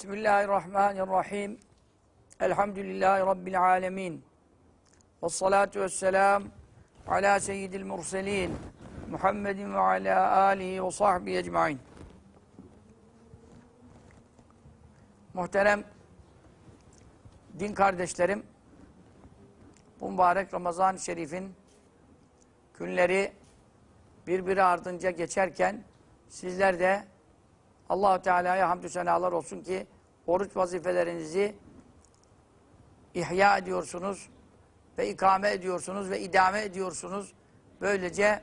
Bismillahirrahmanirrahim. Elhamdülillahi Rabbil alemin. Vessalatu vesselam ala seyyidil murselin. Muhammedin ve ala alihi ve sahbihi ecmain. Muhterem din kardeşlerim, bu mübarek Ramazan-ı Şerif'in günleri birbiri ardınca geçerken sizler de Allah-u Teala'ya hamdü senalar olsun ki oruç vazifelerinizi ihya ediyorsunuz ve ikame ediyorsunuz ve idame ediyorsunuz. Böylece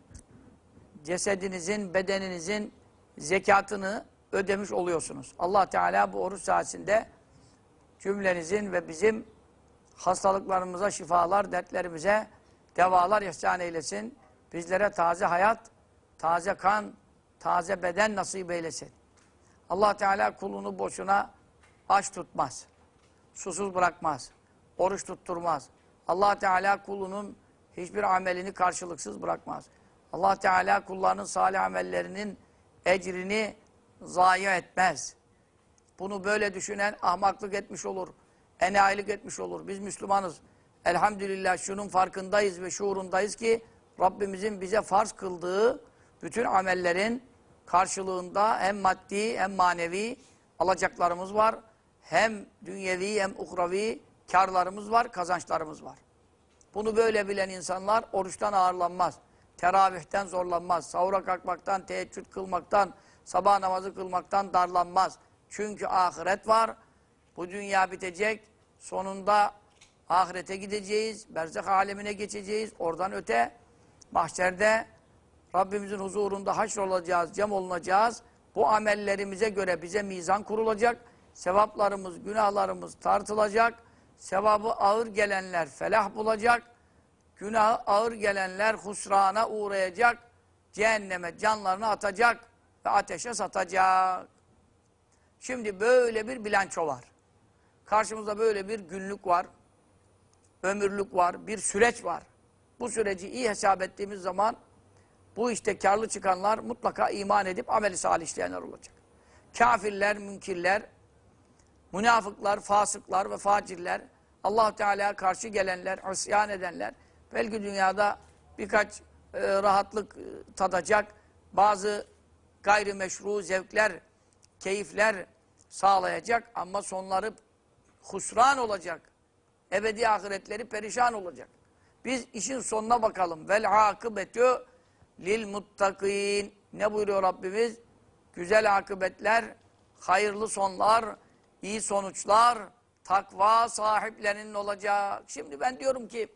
cesedinizin, bedeninizin zekatını ödemiş oluyorsunuz. Allah Teala bu oruç sayesinde cümlenizin ve bizim hastalıklarımıza şifalar, dertlerimize devalar ihsan eylesin. Bizlere taze hayat, taze kan, taze beden nasip eylesin. Allah Teala kulunu boşuna aç tutmaz. Susuz bırakmaz. Oruç tutturmaz. Allah Teala kulunun hiçbir amelini karşılıksız bırakmaz. Allah Teala kullarının salih amellerinin ecrini zayi etmez. Bunu böyle düşünen ahmaklık etmiş olur. Enayilik etmiş olur. Biz Müslümanız. Elhamdülillah şunun farkındayız ve şuurundayız ki Rabbimizin bize farz kıldığı bütün amellerin karşılığında hem maddi hem manevi alacaklarımız var. Hem dünyevi hem uhravi karlarımız var, kazançlarımız var. Bunu böyle bilen insanlar oruçtan ağırlanmaz. Teravihten zorlanmaz. Sahura kalkmaktan, teheccüd kılmaktan, sabah namazı kılmaktan darlanmaz. Çünkü ahiret var. Bu dünya bitecek. Sonunda ahirete gideceğiz. Berzah alemine geçeceğiz. Oradan öte mahşerde Rabbimizin huzurunda haşrolacağız, cem olunacağız. Bu amellerimize göre bize mizan kurulacak. Sevaplarımız, günahlarımız tartılacak. Sevabı ağır gelenler felah bulacak. Günahı ağır gelenler husrana uğrayacak. Cehenneme canlarını atacak ve ateşe satacak. Şimdi böyle bir bilanço var. Karşımızda böyle bir günlük var. Ömürlük var. Bir süreç var. Bu süreci iyi hesap ettiğimiz zaman bu işte karlı çıkanlar mutlaka iman edip ameli salih işleyenler olacak. Kafirler, münkirler, münafıklar, fasıklar ve facirler, Allah-u Teala'ya karşı gelenler, isyan edenler, belki dünyada birkaç rahatlık tadacak, bazı gayrimeşru zevkler, keyifler sağlayacak ama sonları husran olacak. Ebedi ahiretleri perişan olacak. Biz işin sonuna bakalım. Vel akıbetü lil muttakin. Ne buyuruyor Rabbimiz? Güzel akıbetler, hayırlı sonlar, iyi sonuçlar, takva sahiplerinin olacak. Şimdi ben diyorum ki,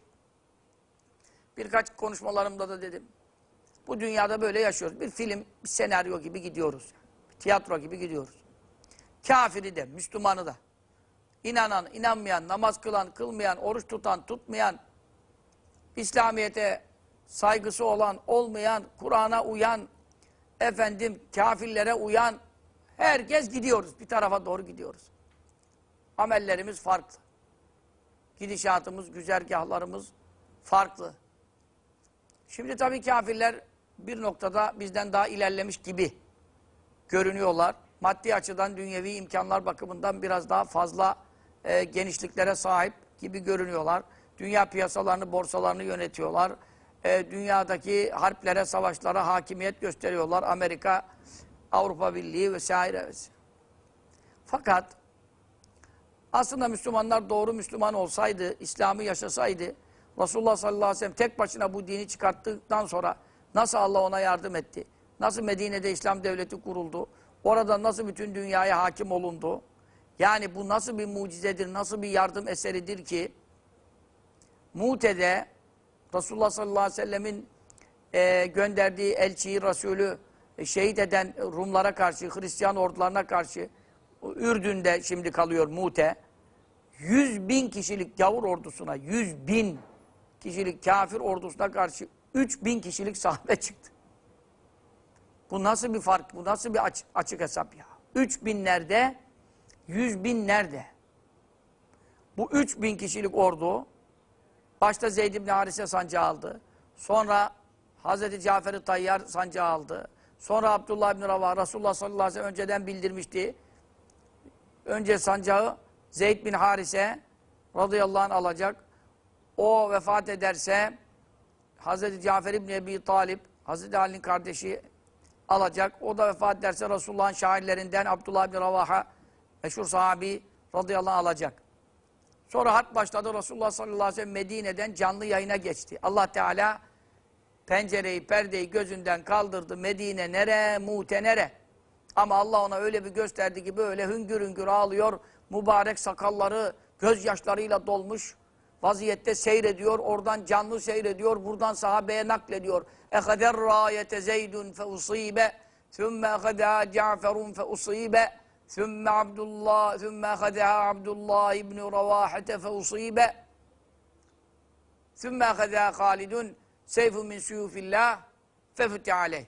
birkaç konuşmalarımda da dedim. Bu dünyada böyle yaşıyoruz. Bir film, bir senaryo gibi gidiyoruz. Bir tiyatro gibi gidiyoruz. Kafiri de, Müslümanı da, inanan, inanmayan, namaz kılan, kılmayan, oruç tutan, tutmayan, İslamiyet'e saygısı olan, olmayan, Kur'an'a uyan, kafirlere uyan, herkes gidiyoruz. Bir tarafa doğru gidiyoruz. Amellerimiz farklı. Gidişatımız, güzergahlarımız farklı. Şimdi tabii kafirler bir noktada bizden daha ilerlemiş gibi görünüyorlar. Maddi açıdan dünyevi imkanlar bakımından biraz daha fazla genişliklere sahip gibi görünüyorlar. Dünya piyasalarını, borsalarını yönetiyorlar. Dünyadaki harplere, savaşlara hakimiyet gösteriyorlar. Amerika, Avrupa Birliği vesaire. Fakat aslında Müslümanlar doğru Müslüman olsaydı, İslam'ı yaşasaydı, Resulullah sallallahu aleyhi ve sellem tek başına bu dini çıkarttıktan sonra nasıl Allah ona yardım etti? Nasıl Medine'de İslam devleti kuruldu? Orada nasıl bütün dünyaya hakim olundu? Yani bu nasıl bir mucizedir, nasıl bir yardım eseridir ki Mute'de Resulullah sallallahu aleyhi ve sellemin gönderdiği elçiyi, Resulü şehit eden Rumlara karşı, Hristiyan ordularına karşı Ürdün'de şimdi kalıyor Mute. 100.000 kişilik gavur ordusuna, 100.000 kişilik kafir ordusuna karşı 3.000 kişilik sahabe çıktı. Bu nasıl bir fark, bu nasıl bir açık hesap ya? 3.000 nerede, 100.000 nerede? Bu 3.000 kişilik ordu başta Zeyd ibn Harise sancağı aldı. Sonra Hazreti Cafer-i Tayyar sancağı aldı. Sonra Abdullah ibn Ravah, Resulullah sallallahu aleyhi ve sellem önceden bildirmişti. önce sancağı Zeyd bin Harise radıyallahu anh alacak. O vefat ederse Hazreti Cafer İbni Ebi Talib, Hazreti Ali'nin kardeşi alacak. O da vefat ederse Resulullah'ın şairlerinden Abdullah bin Ravaha, meşhur sahabi radıyallahu anh alacak. Sonra harp başladı. Resulullah sallallahu aleyhi ve sellem Medine'den canlı yayına geçti. Allah Teala pencereyi, perdeyi gözünden kaldırdı. Medine nere, Mute nere? Ama Allah ona öyle bir gösterdi ki böyle hüngür hüngür ağlıyor. Mübarek sakalları gözyaşlarıyla dolmuş vaziyette seyrediyor. Oradan canlı seyrediyor. Buradan sahabeye naklediyor. اَخَذَ الرَّايَةَ زَيْدٌ فَاُصِيبَ ثُمَّ اَخَذَهَا جَعْفَرٌ فَاُصِيبَ ثُمَّ اَخَذَهَا عَبْدُ اللّٰهِ بْنُ رَوَاحَةَ فَاُصِيبَ ثُمَّ اَخَذَهَا خَالِدٌ سَيْفٌ مِنْ سُيُوفِ اللّٰهِ فَفُتِحَ عَلَيْهِ.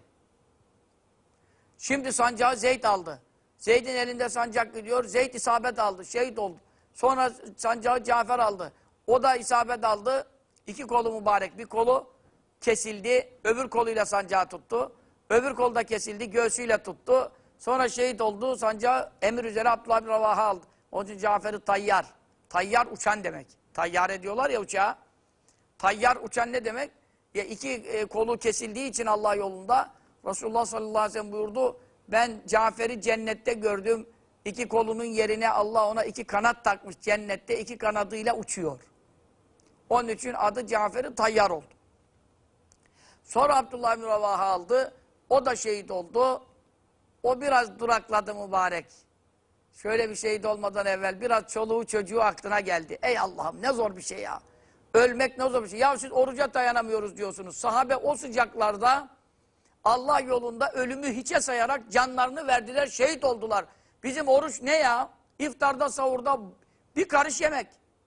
Şimdi sancağı Zeyd aldı. Zeyd'in elinde sancak gidiyor. Zeyd isabet aldı. Şehit oldu. Sonra sancağı Cafer aldı. O da isabet aldı. İki kolu mübarek. Bir kolu kesildi. Öbür koluyla sancağı tuttu. Öbür kolu da kesildi. Göğsüyle tuttu. Sonra şehit oldu. Sancağı emir üzere Abdullah bin Ravaha aldı. Onun için Cafer'i tayyar. Tayyar uçan demek. Tayyar ediyorlar ya uçağa. Tayyar uçan ne demek? Ya iki kolu kesildiği için Allah yolunda Resulullah sallallahu aleyhi ve sellem buyurdu. Ben Cafer'i cennette gördüm. İki kolunun yerine Allah ona iki kanat takmış cennette. İki kanadıyla uçuyor. Onun için adı Cafer'i tayyar oldu. Sonra Abdullah bin Ravaha aldı. O da şehit oldu. O biraz durakladı mübarek. Şöyle bir şehit olmadan evvel biraz çoluğu çocuğu aklına geldi. Ey Allah'ım ne zor bir şey ya. Ölmek ne zor bir şey. Ya siz oruca dayanamıyoruz diyorsunuz. Sahabe o sıcaklarda Allah yolunda ölümü hiçe sayarak canlarını verdiler, şehit oldular. Bizim oruç ne ya? İftarda, sahurda bir karış yemek.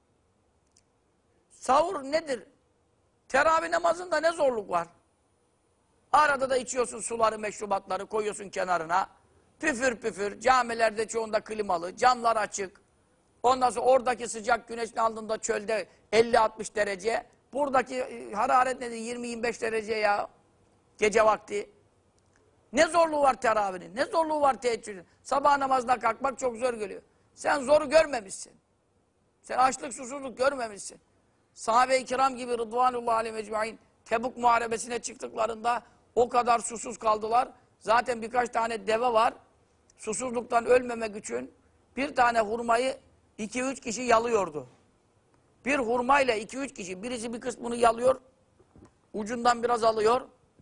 Sahur nedir? Teravih namazında ne zorluk var? Arada da içiyorsun suları, meşrubatları koyuyorsun kenarına. Püfür püfür, camilerde çoğunda klimalı, camlar açık. Ondan sonra oradaki sıcak güneşin altında çölde 50-60 derece. Buradaki hararet nedir? 20-25 derece ya. Gece vakti. Ne zorluğu var teravihinin, ne zorluğu var teheccüdün. Sabah namazına kalkmak çok zor geliyor. Sen zoru görmemişsin. Sen açlık, susuzluk görmemişsin. Sahabe-i kiram gibi Rıdvanullahi aleyhi ecmaîn Tebuk muharebesine çıktıklarında o kadar susuz kaldılar. Zaten birkaç tane deve var. Susuzluktan ölmemek için bir tane hurmayı 2-3 kişi yalıyordu. Bir hurmayla 2-3 kişi, birisi bir kısmını yalıyor, ucundan biraz alıyor.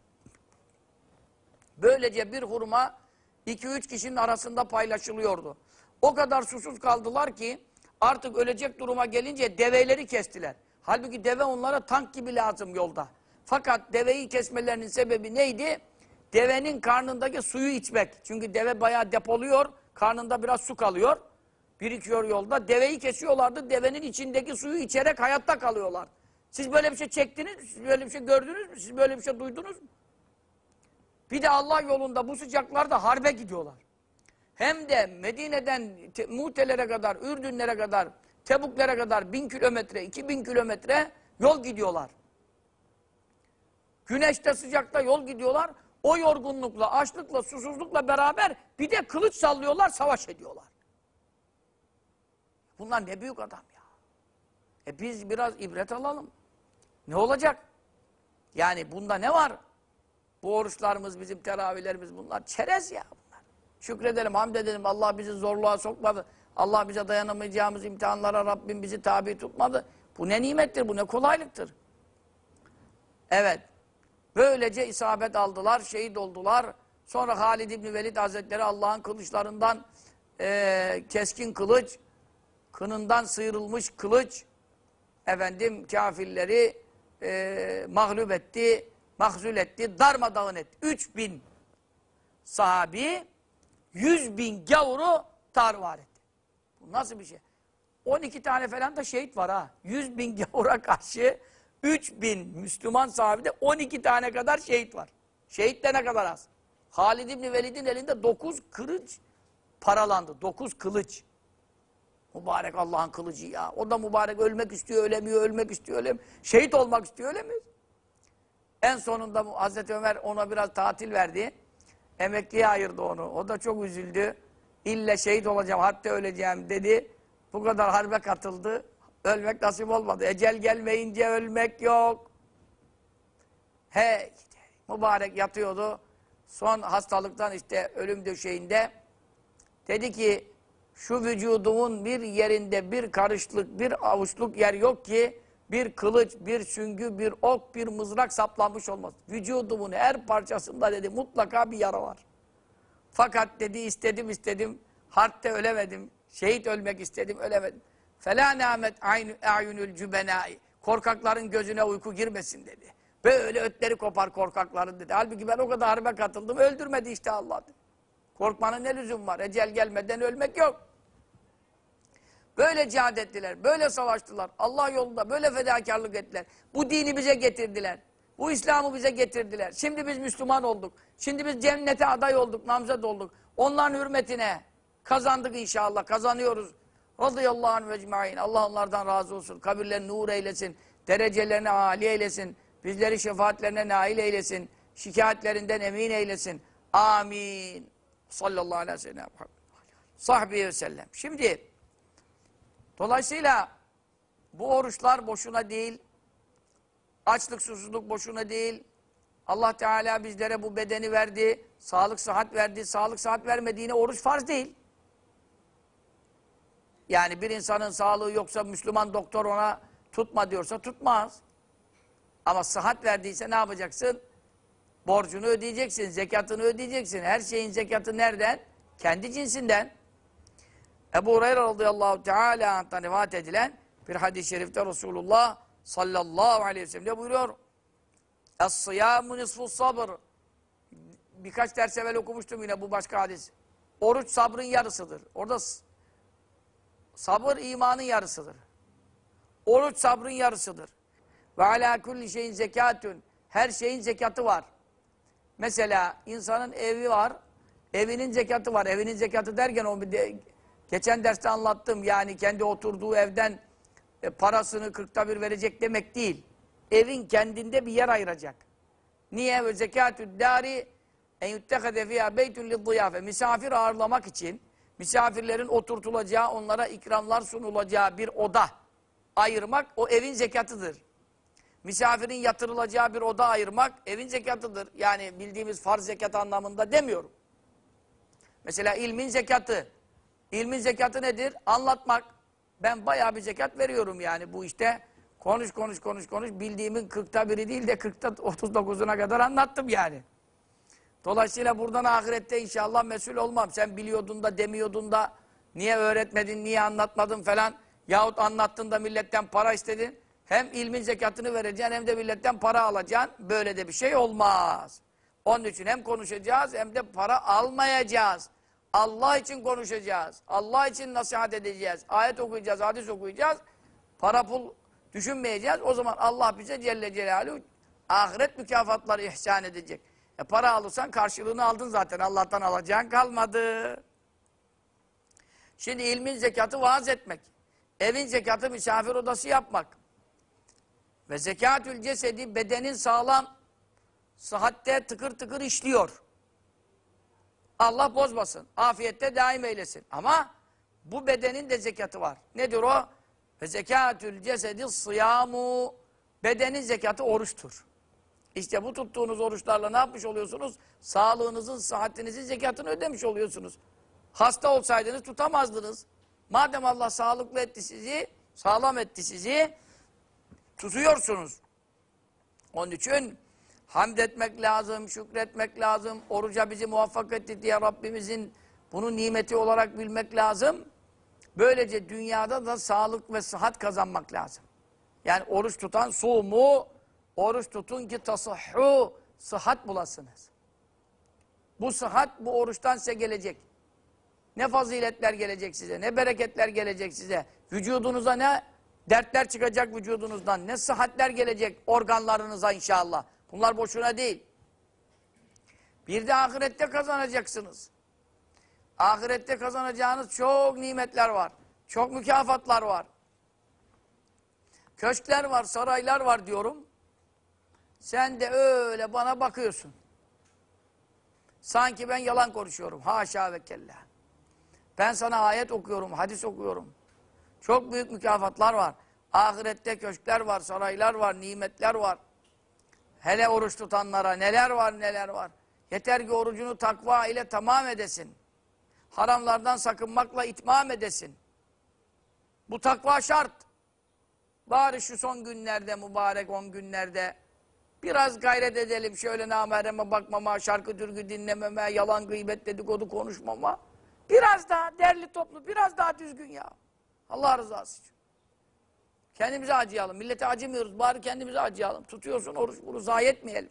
Böylece bir hurma 2-3 kişinin arasında paylaşılıyordu. O kadar susuz kaldılar ki artık ölecek duruma gelince develeri kestiler. Halbuki deve onlara tank gibi lazım yolda. Fakat deveyi kesmelerinin sebebi neydi? Devenin karnındaki suyu içmek. Çünkü deve bayağı depoluyor, karnında biraz su kalıyor. Birikiyor yolda. Deveyi kesiyorlardı, devenin içindeki suyu içerek hayatta kalıyorlar. Siz böyle bir şey çektiniz mi? Siz böyle bir şey gördünüz mü? Siz böyle bir şey duydunuz mu? Bir de Allah yolunda bu sıcaklarda harbe gidiyorlar. Hem de Medine'den Mu'telere kadar, Ürdünlere kadar, Tebuklere kadar 1000 kilometre, 2000 kilometre yol gidiyorlar. Güneşte, sıcakta yol gidiyorlar. O yorgunlukla, açlıkla, susuzlukla beraber bir de kılıç sallıyorlar, savaş ediyorlar. Bunlar ne büyük adam ya. Biz biraz ibret alalım. Ne olacak? Yani bunda ne var? Bu oruçlarımız, bizim teravihlerimiz bunlar çerez ya bunlar. Şükredelim, hamd edelim. Allah bizi zorluğa sokmadı. Allah bize dayanamayacağımız imtihanlara Rabbim bizi tabi tutmadı. Bu ne nimettir, bu ne kolaylıktır. Evet. Böylece isabet aldılar, şehit oldular. Sonra Halid İbni Velid Hazretleri Allah'ın kılıçlarından keskin kılıç, kınından sıyrılmış kılıç, efendim kafirleri mağlup etti, mahzul etti, darmadağın etti. 3000 sahabi, 100.000 gavuru tarvar etti. Bu nasıl bir şey? 12 tane falan da şehit var ha. 100.000 gavura karşı 3000 Müslüman sahabide 12 tane kadar şehit var. Şehit de ne kadar az. Halid İbni Velid'in elinde 9 kılıç paralandı. 9 kılıç. Mübarek Allah'ın kılıcı ya. O da mübarek ölmek istiyor, ölemiyor, ölmek istiyor, ölemiyor. Şehit olmak istiyor, ölemiyor. En sonunda Hazreti Ömer ona biraz tatil verdi. Emekliye ayırdı onu. O da çok üzüldü. İlle şehit olacağım, hatta öleceğim dedi. Bu kadar harbe katıldı. Ölmek nasip olmadı. Ecel gelmeyince ölmek yok. He, mübarek yatıyordu. Son hastalıktan işte ölüm döşeğinde dedi ki şu vücudumun bir yerinde bir karışlık, bir avuçluk yer yok ki bir kılıç, bir süngü, bir ok, bir mızrak saplanmış olmaz. Vücudumun her parçasında dedi mutlaka bir yara var. Fakat dedi istedim, harpte ölemedim. Şehit ölmek istedim, ölemedim. فَلَا نَامَتْ اَعْيُنُ الْجُبَنَاءِ Korkakların gözüne uyku girmesin dedi. Böyle ötleri kopar korkakların dedi. Halbuki ben o kadar harbe katıldım, öldürmedi işte Allah dedi. Korkmanın ne lüzum var? Ecel gelmeden ölmek yok. Böyle cihad ettiler, böyle savaştılar. Allah yolunda böyle fedakarlık ettiler. Bu dini bize getirdiler. Bu İslam'ı bize getirdiler. Şimdi biz Müslüman olduk. Şimdi biz cennete aday olduk, namzet olduk. Onların hürmetine kazandık inşallah, kazanıyoruz. Radıyallahu anh ve ecmaîn. Allah onlardan razı olsun. Kabirlerini nur eylesin. Derecelerini âli eylesin. Bizleri şefaatlerine nail eylesin. Şikayetlerinden emin eylesin. Amin. Sallallahu aleyhi ve sellem. Sahbihi ve sellem. Şimdi dolayısıyla bu oruçlar boşuna değil. Açlık, susuzluk boşuna değil. Allah Teala bizlere bu bedeni verdi. Sağlık, sıhhat verdi. Sağlık, sıhhat vermediğine oruç farz değil. Yani bir insanın sağlığı yoksa Müslüman doktor ona tutma diyorsa tutmaz. Ama sıhhat verdiyse ne yapacaksın? Borcunu ödeyeceksin, zekatını ödeyeceksin. Her şeyin zekatı nereden? Kendi cinsinden. Ebu Hureyre radıyallahu teala anh'tan rivayet edilen bir hadis-i şerifte Resulullah sallallahu aleyhi ve sellem de buyuruyor. Es-sıyâmu nisfus sabr. Birkaç ders evvel okumuştum yine bu başka hadis. Oruç sabrın yarısıdır. Orada sabır imanın yarısıdır. Oruç sabrın yarısıdır. Ve alâ kulli şeyin zekâtun. Her şeyin zekatı var. Mesela insanın evi var. Evinin zekatı var. Evinin zekatı derken o geçen derste anlattım. Yani kendi oturduğu evden parasını 1/40 verecek demek değil. Evin kendinde bir yer ayıracak. Niye? Ve zekâtü dâri en yuttekade fiyâ beytun liddiyâfe. Misafir ağırlamak için misafirlerin oturtulacağı, onlara ikramlar sunulacağı bir oda ayırmak o evin zekatıdır. Misafirin yatırılacağı bir oda ayırmak evin zekatıdır. Yani bildiğimiz farz zekat anlamında demiyorum. Mesela ilmin zekatı. İlmin zekatı nedir? Anlatmak. Ben bayağı bir zekat veriyorum yani bu işte. Konuş. Bildiğimin 1/40 değil de 39'una kadar anlattım yani. Dolayısıyla buradan ahirette inşallah mesul olmam. Sen biliyordun da demiyordun da niye öğretmedin, niye anlatmadın falan. Yahut anlattın da milletten para istedin. Hem ilmin zekatını vereceksin hem de milletten para alacaksın. Böyle de bir şey olmaz. Onun için hem konuşacağız hem de para almayacağız. Allah için konuşacağız. Allah için nasihat edeceğiz. Ayet okuyacağız, hadis okuyacağız. Para pul düşünmeyeceğiz. O zaman Allah bize Celle Celaluhu ahiret mükafatları ihsan edecek. Para alırsan karşılığını aldın zaten. Allah'tan alacağın kalmadı. Şimdi ilmin zekatı vaaz etmek. Evin zekatı misafir odası yapmak. Ve zekatül cesedi bedenin sağlam, sıhhatte tıkır tıkır işliyor. Allah bozmasın. Afiyette daim eylesin. Ama bu bedenin de zekatı var. Nedir o? Ve zekatül cesedi sıyamu. Bedenin zekatı oruçtur. İşte bu tuttuğunuz oruçlarla ne yapmış oluyorsunuz? Sağlığınızın, sıhhatinizin zekatını ödemiş oluyorsunuz. Hasta olsaydınız tutamazdınız. Madem Allah sağlıklı etti sizi, sağlam etti sizi, tutuyorsunuz. Onun için hamd etmek lazım, şükretmek lazım. Oruca bizi muvaffak etti diye Rabbimizin bunu nimeti olarak bilmek lazım. Böylece dünyada da sağlık ve sıhhat kazanmak lazım. Yani oruç tutan sumu, oruç tutun ki tasahhu, sıhhat bulasınız. Bu sıhhat bu oruçtan size gelecek. Ne faziletler gelecek size, ne bereketler gelecek size. Vücudunuza ne dertler çıkacak vücudunuzdan, ne sıhhatler gelecek organlarınıza inşallah. Bunlar boşuna değil. Bir de ahirette kazanacaksınız. Ahirette kazanacağınız çok nimetler var. Çok mükafatlar var. Köşkler var, saraylar var diyorum. Sen de öyle bana bakıyorsun. Sanki ben yalan konuşuyorum. Haşa ve kella. Ben sana ayet okuyorum, hadis okuyorum. Çok büyük mükafatlar var. Ahirette köşkler var, saraylar var, nimetler var. Hele oruç tutanlara neler var neler var. Yeter ki orucunu takva ile tamam edesin. Haramlardan sakınmakla itmam edesin. Bu takva şart. Bari şu son günlerde, mübarek 10 günlerde biraz gayret edelim. Şöyle namahreme bakmama, şarkı türkü dinlememe, yalan gıybet dedikodu konuşmama. Biraz daha derli toplu, biraz daha düzgün ya. Allah rızası için. Kendimize acıyalım. Millete acımıyoruz. Bari kendimize acıyalım. Tutuyorsun oruç, bunu zayi etmeyelim.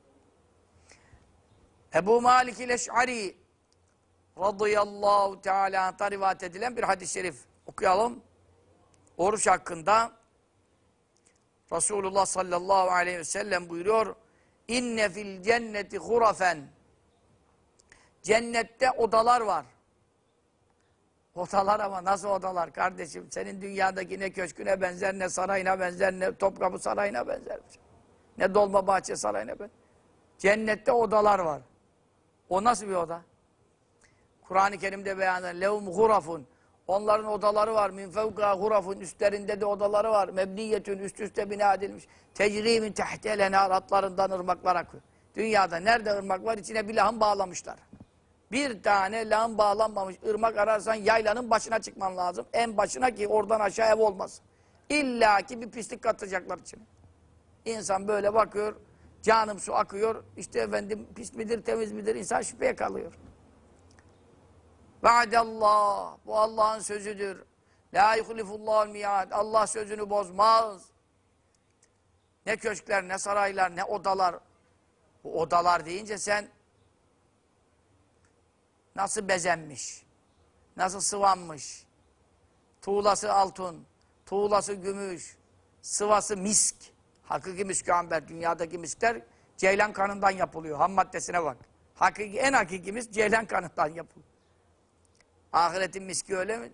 Ebu Malik el-Eş'ari radıyallahu teala anh'ta rivayet edilen bir hadis-i şerif okuyalım. Oruç hakkında Resulullah sallallahu aleyhi ve sellem buyuruyor. İnne fil cenneti hurafen. Cennette odalar var. Odalar ama nasıl odalar kardeşim? Senin dünyadaki ne köşküne benzer, ne sarayına benzer, ne Topkapı Sarayı'na benzer. Ne Dolmabahçe Sarayı'na benzer. Cennette odalar var. O nasıl bir oda? Kur'an-ı Kerim'de beyan edilen lehum hurafun. Onların odaları var. Min fevka hurafun. Üstlerinde de odaları var. Mebniyetün üst üste bina edilmiş. Tecri min tehtel enhar. Atlarından ırmaklar akıyor. Dünyada nerede ırmak var? İçine bir lağım bağlamışlar. Bir tane lağım bağlanmamış ırmak ararsan yaylanın başına çıkman lazım. En başına ki oradan aşağı ev olmaz. İlla ki bir pislik katacaklar içine. İnsan böyle bakıyor. Canım su akıyor. İşte efendim pis midir temiz midir? İnsan şüpheye kalıyor. Vaadallah. Bu Allah'ın sözüdür. La yuhlifullahul mi'ad. Allah sözünü bozmaz. Ne köşkler, ne saraylar, ne odalar. Bu odalar deyince sen nasıl bezenmiş, nasıl sıvanmış, tuğlası altın, tuğlası gümüş, sıvası misk. Hakiki misk-i amber. Dünyadaki miskler ceylan kanından yapılıyor. Ham maddesine bak. En hakiki misk ceylan kanından yapılıyor. Ahiretin miski öyle mi?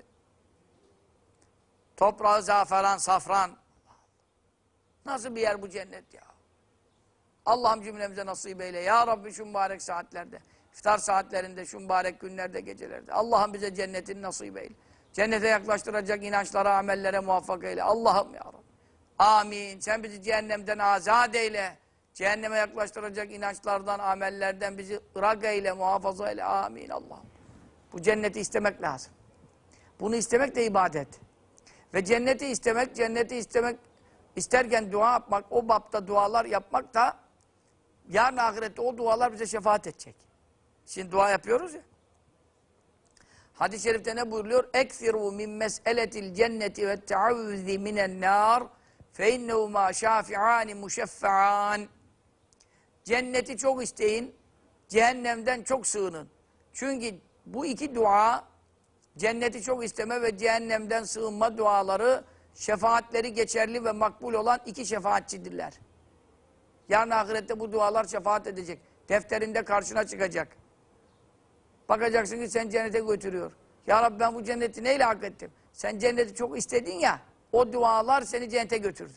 Toprağı zaferan, safran. Nasıl bir yer bu cennet ya? Allah'ım cümlemize nasip eyle. Ya Rabbi şu mübarek saatlerde, iftar saatlerinde, şu mübarek günlerde, gecelerde. Allah'ım bize cennetini nasip eyle. Cennete yaklaştıracak inançlara, amellere muvaffak eyle. Allah'ım ya Rabbi. Amin. Sen bizi cehennemden azat eyle. Cehenneme yaklaştıracak inançlardan, amellerden bizi ırak eyle, muhafaza eyle. Amin Allah'ım. Bu cenneti istemek lazım. Bunu istemek de ibadet. Ve cenneti istemek isterken dua yapmak, o bapta dualar yapmak da yarın ahirette o dualar bize şefaat edecek. Şimdi dua yapıyoruz ya. Hadis-i şerifte ne buyuruyor? Ekfiru min mes'eletil cenneti ve teavvüzi minen nar fe innehuma şafi'ani muşeffa'an. Cenneti çok isteyin, cehennemden çok sığının. Çünkü bu iki dua, cenneti çok isteme ve cehennemden sığınma duaları, şefaatleri geçerli ve makbul olan iki şefaatçidirler. Yarın ahirette bu dualar şefaat edecek. Defterinde karşına çıkacak. Bakacaksın ki sen cennete götürüyor. Ya Rabbi ben bu cenneti neyle hak ettim? Sen cenneti çok istedin ya, o dualar seni cennete götürdü.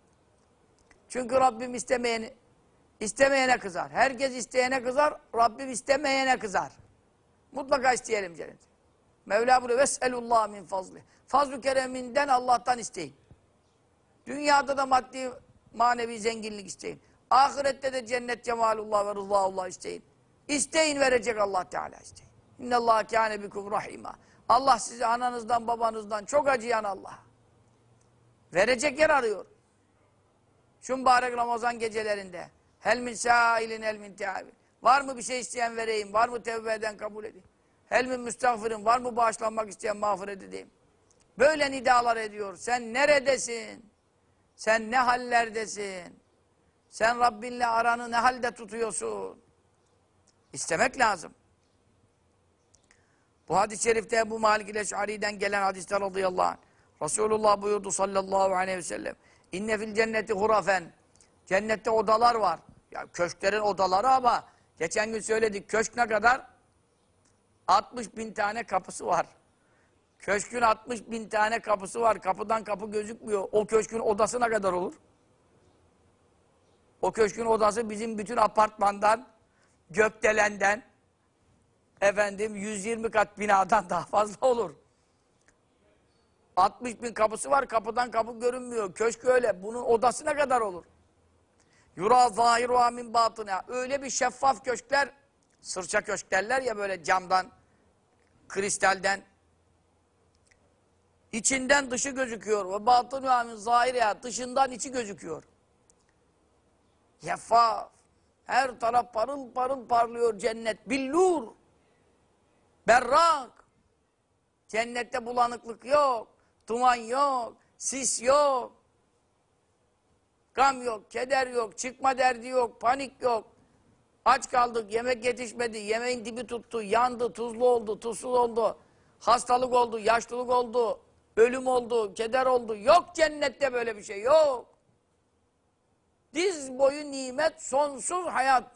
Çünkü Rabbim istemeyene kızar. Herkes isteyene kızar, Rabbim istemeyene kızar. Mutlaka isteyelim cenneti. Mevla buyuruyor, veselullah min fazli. Fazl-ı kereminden Allah'tan isteyin. Dünyada da maddi, manevi zenginlik isteyin. Ahirette de cennet cemalullah ve rızaullah isteyin. İsteyin verecek Allah Teala isteyin. İnnallâhe kâne bikum rahîmâ. Allah sizi ananızdan babanızdan çok acıyan Allah. Verecek yer arıyor. Şu mübarek Ramazan gecelerinde. Hel min sâilin hel min teâbin. Var mı bir şey isteyen vereyim? Var mı tevbe eden kabul edeyim? Hel min müstağfirin. Var mı bağışlanmak isteyen mağfiret edeyim? Böyle nidalar ediyor. Sen neredesin? Sen ne hallerdesin? Sen Rabbinle aranı ne halde tutuyorsun? İstemek lazım. Bu hadis-i şerifte Ebu Malik el-Eş'ari'den gelen hadiste radıyallahu anh. Resulullah buyurdu sallallahu aleyhi ve sellem. İnne fil cenneti hurafen. Cennette odalar var. Ya köşklerin odaları ama geçen gün söyledik. Köşk ne kadar? 60.000 tane kapısı var. Köşkün 60.000 tane kapısı var. Kapıdan kapı gözükmüyor. O köşkün odası ne kadar olur? O köşkün odası bizim bütün apartmandan, gökdelenden, efendim 120 kat binadan daha fazla olur. 60 bin kapısı var, kapıdan kapı görünmüyor. Köşk öyle. Bunun odası ne kadar olur? Yura zahiruha min batına. Öyle bir şeffaf köşkler, sırça köşk derler ya, böyle camdan, kristalden. İçinden dışı gözüküyor. Ve batınuha min zahiriha. Dışından içi gözüküyor. Yeffaf. Her taraf parıl parıl parlıyor cennet. Billur. Berrak. Cennette bulanıklık yok. Duman yok. Sis yok. Gam yok. Keder yok. Çıkma derdi yok. Panik yok. Aç kaldık. Yemek yetişmedi. Yemeğin dibi tuttu. Yandı. Tuzlu oldu. Tuzsuz oldu. Hastalık oldu. Yaşlılık oldu. Ölüm oldu. Keder oldu. Yok cennette böyle bir şey. Yok. Diz boyu nimet. Sonsuz hayat.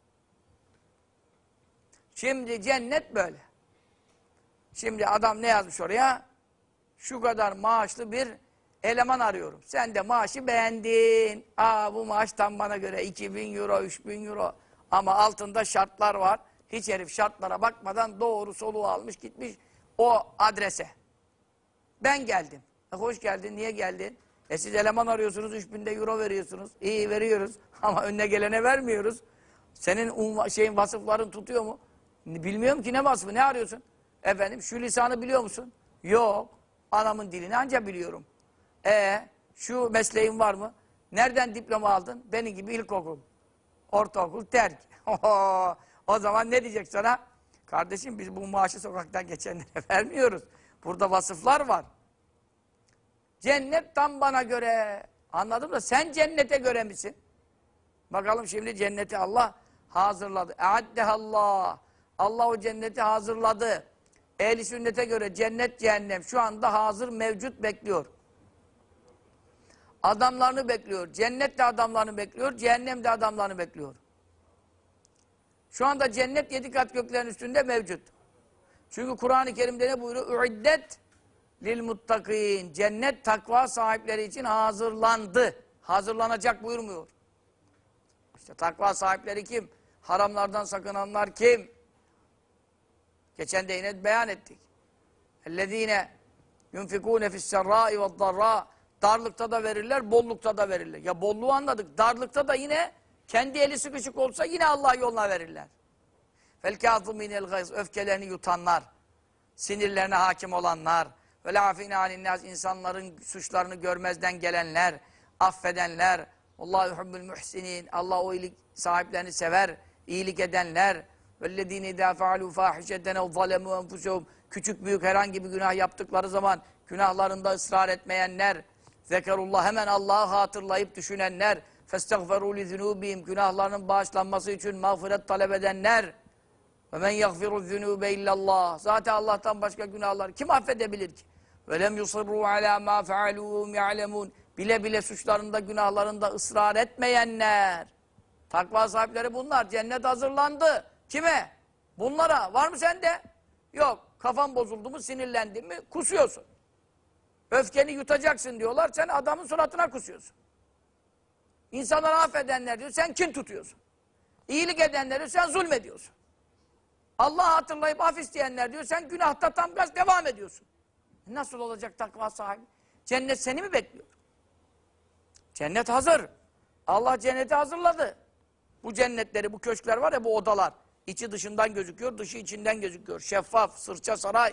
Şimdi cennet böyle. Şimdi adam ne yazmış oraya? Şu kadar maaşlı bir eleman arıyorum. Sen de maaşı beğendin. Aa, bu maaş tam bana göre 2000 euro, 3000 euro. Ama altında şartlar var. Hiç herif şartlara bakmadan doğru soluğu almış gitmiş o adrese. Ben geldim. Hoş geldin. Niye geldin? Siz eleman arıyorsunuz. 3000 euro veriyorsunuz. İyi veriyoruz. Ama önüne gelene vermiyoruz. Senin vasıfların tutuyor mu? Bilmiyorum ki ne vasfı. Ne arıyorsun? Efendim şu lisanı biliyor musun? Yok. Anamın dilini anca biliyorum. Şu mesleğin var mı? Nereden diploma aldın? Benim gibi ilkokul. Ortaokul terk. O zaman ne diyecek sana? Kardeşim biz bu maaşı sokaktan geçenlere vermiyoruz. Burada vasıflar var. Cennet tam bana göre. Anladım da sen cennete göre misin? Bakalım şimdi cenneti Allah hazırladı. Allah. Allah o cenneti hazırladı. Ehl-i sünnete göre cennet cehennem şu anda hazır mevcut bekliyor. Adamlarını bekliyor. Cennet de adamlarını bekliyor. Cehennem de adamlarını bekliyor. Şu anda cennet 7 kat göklerin üstünde mevcut. Çünkü Kur'an-ı Kerim'de ne buyuruyor? Üiddet lil muttakin. Cennet takva sahipleri için hazırlandı. Hazırlanacak buyurmuyor. İşte takva sahipleri kim? Haramlardan sakınanlar kim? Geçen de yine beyan ettik. اَلَّذ۪ينَ يُنْفِقُونَ فِي السَّرَّاءِ وَالضَّرَّاءِ. Darlıkta da verirler, bollukta da verirler. Ya bolluğu anladık. Darlıkta da yine kendi eli sıkışık olsa yine Allah yoluna verirler. فَالْكَاظِمِينَ الْغَيْظِ. Öfkelerini yutanlar, sinirlerine hakim olanlar, وَلَعَفِينَ عَنِ النَّاسِ. İnsanların suçlarını görmezden gelenler, affedenler. Allahu yuhibbul muhsinin. Allah o iyilik sahiplerini sever, iyilik edenler. وَالَّذ۪ينَ اِذَا فَعَلُوا فَاحِشَةً اَوْ ظَلَمُوا اَنْفُسَهُمْ. Küçük büyük herhangi bir günah yaptıkları zaman günahlarında ısrar etmeyenler. Zekerullah, hemen Allah'ı hatırlayıp düşünenler. فَاسْتَغْفَرُوا لِذُنُوبِهِمْ. Günahlarının bağışlanması için mağfiret talep edenler. وَمَنْ يَغْفِرُ الذُّنُوبَ اِلَّا اللّٰهِ. Zaten Allah'tan başka günahlar kim affedebilir ki? وَلَمْ يُصِرُّوا عَلَى مَا فَعَلُوا يَعْلَمُونَ. Bile bile suçlarında, günahlarında ısrar etmeyenler. Takva sahipleri bunlar. Cennet hazırlandı. Kime? Bunlara. Var mı sende? Yok. Kafan bozuldu mu, sinirlendin mi kusuyorsun. Öfkeni yutacaksın diyorlar. Sen adamın suratına kusuyorsun. İnsanları affedenler diyor. Sen kin tutuyorsun. İyilik edenler diyor. Sen zulmediyorsun. Allah'ı hatırlayıp af isteyenler diyor. Sen günahta tam gaz devam ediyorsun. Nasıl olacak takva sahibi? Cennet seni mi bekliyor? Cennet hazır. Allah cenneti hazırladı. Bu cennetleri, bu köşkler var ya, bu odalar. İçi dışından gözüküyor, dışı içinden gözüküyor. Şeffaf, sırça saray.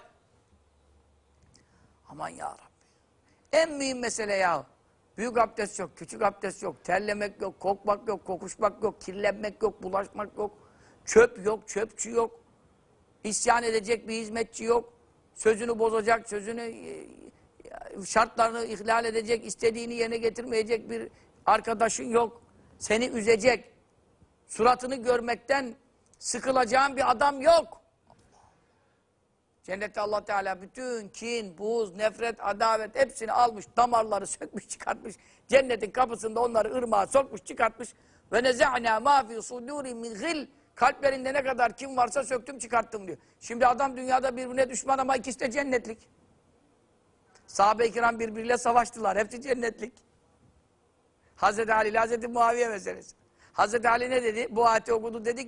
Aman ya Rabbi. En mühim mesele ya. Büyük abdest yok, küçük abdest yok, terlemek yok, kokmak yok, kokuşmak yok, kirlenmek yok, bulaşmak yok. Çöp yok, çöpçü yok. İsyan edecek bir hizmetçi yok. Sözünü bozacak, şartlarını ihlal edecek, istediğini yerine getirmeyecek bir arkadaşın yok. Seni üzecek, suratını görmekten sıkılacağın bir adam yok. Cennette Allah Teala bütün kin, buğz, nefret, adavet hepsini almış, damarları sökmüş, çıkartmış. Cennetin kapısında onları ırmağa sokmuş, çıkartmış. Ve neza'na ma fi sudurin min gil. Kalplerinde ne kadar kim varsa söktüm, çıkarttım diyor. Şimdi adam dünyada birbirine düşman ama ikisi de cennetlik. Sahabe-i kiram birbiriyle savaştılar. Hepsi cennetlik. Hazreti Ali ile Hazreti Muaviye meselesi. Hazreti Ali ne dedi? Bu ayeti okudu, dedi ki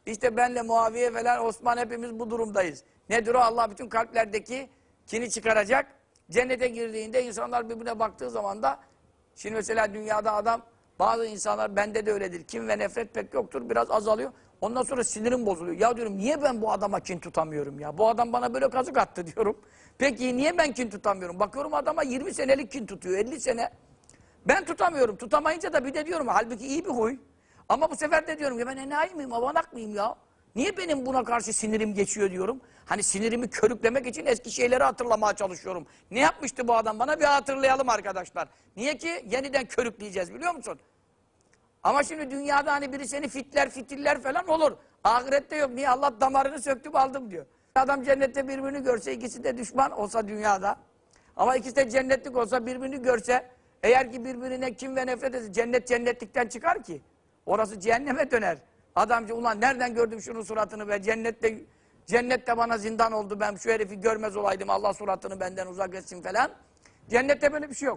İşte benle Muaviye falan Osman hepimiz bu durumdayız. Nedir o? Allah bütün kalplerdeki kini çıkaracak. Cennete girdiğinde insanlar birbirine baktığı zaman da şimdi mesela dünyada adam bazı insanlar bende de öyledir. Kin ve nefret pek yoktur. Biraz azalıyor. Ondan sonra sinirim bozuluyor. Ya diyorum niye ben bu adama kin tutamıyorum ya? Bu adam bana böyle kazık attı diyorum. Peki niye ben kin tutamıyorum? Bakıyorum adama 20 senelik kin tutuyor. 50 sene. Ben tutamıyorum. Tutamayınca da bir de diyorum halbuki iyi bir huy. Ama bu sefer de diyorum ki ben enayi miyim, avanak mıyım ya? Niye benim buna karşı sinirim geçiyor diyorum. Hani sinirimi körüklemek için eski şeyleri hatırlamaya çalışıyorum. Ne yapmıştı bu adam bana bir hatırlayalım arkadaşlar. Niye ki? Yeniden körükleyeceğiz biliyor musun? Ama şimdi dünyada hani biri seni fitler, fitiller falan olur. Ahirette yok. Niye? Allah damarını söktüm aldım diyor. Adam cennette birbirini görse ikisi de düşman olsa dünyada. Ama ikisi de cennetlik olsa birbirini görse eğer ki birbirine kim ve nefret etse cennet cennetlikten çıkar ki. Orası cehenneme döner. Adamcı ulan nereden gördüm şunun suratını be cennette bana zindan oldu ben şu herifi görmez olaydım Allah suratını benden uzak etsin falan. Cennette böyle bir şey yok.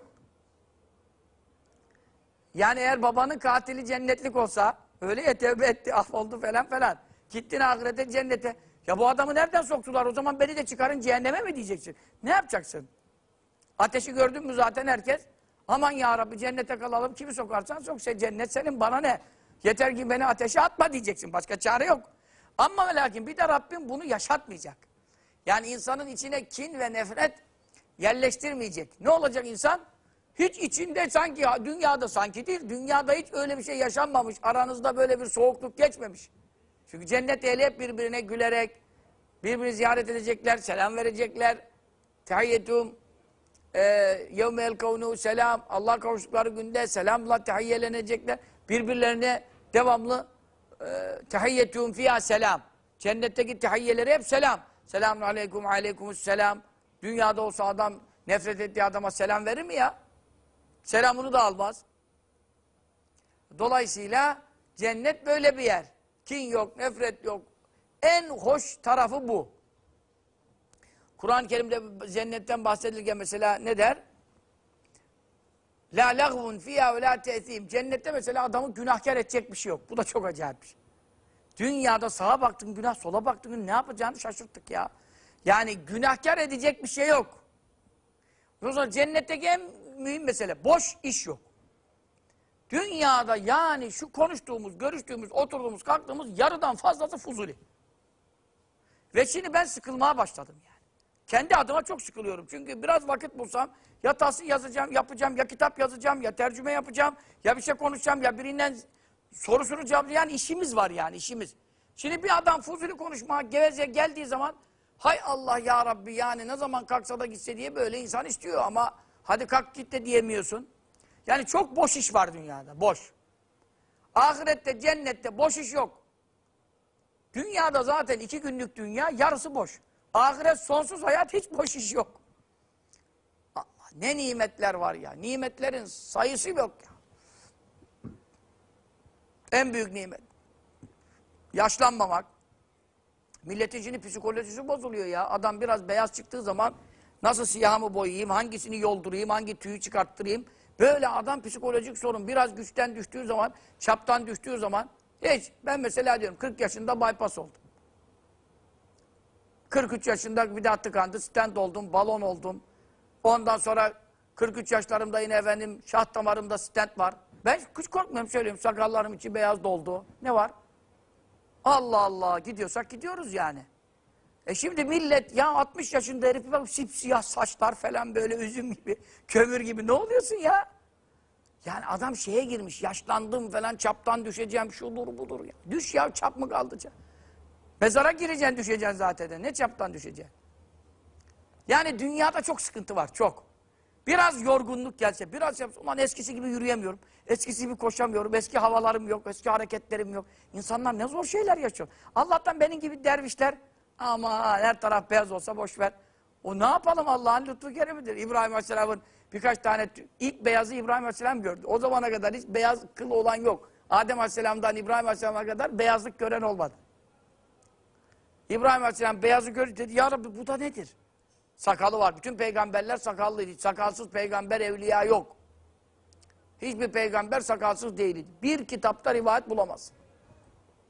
Yani eğer babanın katili cennetlik olsa öyle ya tevbe etti af oldu falan falan. Gittin ahirete cennete. Ya bu adamı nereden soktular o zaman beni de çıkarın cehenneme mi diyeceksin? Ne yapacaksın? Ateşi gördün mü zaten herkes. Aman ya Rabbi cennete kalalım kimi sokarsan sok cennet senin bana ne? Yeter ki beni ateşe atma diyeceksin. Başka çare yok. Ama ve lakin bir de Rabbim bunu yaşatmayacak. Yani insanın içine kin ve nefret yerleştirmeyecek. Ne olacak insan? Hiç içinde sanki, dünyada sanki değil, dünyada hiç öyle bir şey yaşanmamış. Aranızda böyle bir soğukluk geçmemiş. Çünkü cennet ehli hep birbirine gülerek, birbirini ziyaret edecekler, selam verecekler. Tehiyyetum yevmel kavnu selam. Allah kavuştukları günde selamla tehiyyelenecekler. Birbirlerine devamlı tehiyyetum fiyâ selam. Cennetteki tehiyyeleri hep selam. Selamun aleyküm, aleykümüsselam. Dünyada olsa adam nefret ettiği adama selam verir mi ya? Selamını da almaz. Dolayısıyla cennet böyle bir yer. Kin yok, nefret yok. En hoş tarafı bu. Kur'an-ı Kerim'de cennetten bahsedilirken mesela ne der? La lagvun fiyâ ve la te'thîm. Cennette mesela adamı günahkar edecek bir şey yok. Bu da çok acayip bir şey. Dünyada sağa baktın günah, sola baktın ne yapacağını şaşırttık ya. Yani günahkar edecek bir şey yok. O zaman cennetteki en mühim mesele boş iş yok. Dünyada yani şu konuştuğumuz, görüştüğümüz, oturduğumuz, kalktığımız yarıdan fazlası fuzuli. Ve şimdi ben sıkılmaya başladım yani. Kendi adıma çok sıkılıyorum. Çünkü biraz vakit bulsam ya tahsil yazacağım, yapacağım, ya kitap yazacağım, ya tercüme yapacağım, ya bir şey konuşacağım, ya birinden sorusunu cevaplayacağım. Yani işimiz var yani işimiz. Şimdi bir adam fuzuli konuşmaya geveze geldiği zaman hay Allah ya Rabbi yani ne zaman kalksa da gitse diye böyle insan istiyor ama hadi kalk git de diyemiyorsun. Yani çok boş iş var dünyada, boş. Ahirette, cennette boş iş yok. Dünyada zaten 2 günlük dünya, yarısı boş. Ahiret sonsuz hayat, hiç boş iş yok. Allah, ne nimetler var ya, nimetlerin sayısı yok ya. En büyük nimet. Yaşlanmamak. Milletin şimdi psikolojisi bozuluyor ya. Adam biraz beyaz çıktığı zaman nasıl siyahımı boyayayım, hangisini yoldurayım, hangi tüyü çıkarttırayım. Böyle adam psikolojik sorun. Biraz güçten düştüğü zaman, çaptan düştüğü zaman hiç. Ben mesela diyorum 40 yaşında bypass oldum. 43 yaşında bir daha tıkandı, stent oldum, balon oldum. Ondan sonra 43 yaşlarımda yine efendim şah damarımda stent var. Ben hiç korkmuyorum söylüyorum. Sakallarım içi beyaz doldu. Ne var? Allah Allah gidiyorsak gidiyoruz yani. Şimdi millet ya 60 yaşında herifi bak sipsiyah saçlar falan böyle üzüm gibi, kömür gibi ne oluyorsun ya? Yani adam şeye girmiş, yaşlandım falan çaptan düşeceğim şudur budur ya. Düş ya çap mı kaldı? Mezara gireceksin düşeceksin zaten. Ne çaptan düşeceksin? Yani dünyada çok sıkıntı var çok. Biraz yorgunluk gelse, biraz yapsa, ulan eskisi gibi yürüyemiyorum, eskisi gibi koşamıyorum, eski havalarım yok, eski hareketlerim yok. İnsanlar ne zor şeyler yaşıyor. Allah'tan benim gibi dervişler, ama her taraf beyaz olsa boş ver. O ne yapalım Allah'ın lütfu keremidir. İbrahim Aleyhisselam'ın birkaç tane, ilk beyazı İbrahim Aleyhisselam gördü. O zamana kadar hiç beyaz kıl olan yok. Adem Aleyhisselam'dan İbrahim Aleyhisselam'a kadar beyazlık gören olmadı. İbrahim Aleyhisselam beyazı görünce dedi, ya Rabbi bu da nedir? Sakalı var. Bütün peygamberler sakallıydı. Sakalsız peygamber, evliya yok. Hiçbir peygamber sakalsız değildi. Bir kitapta rivayet bulamaz.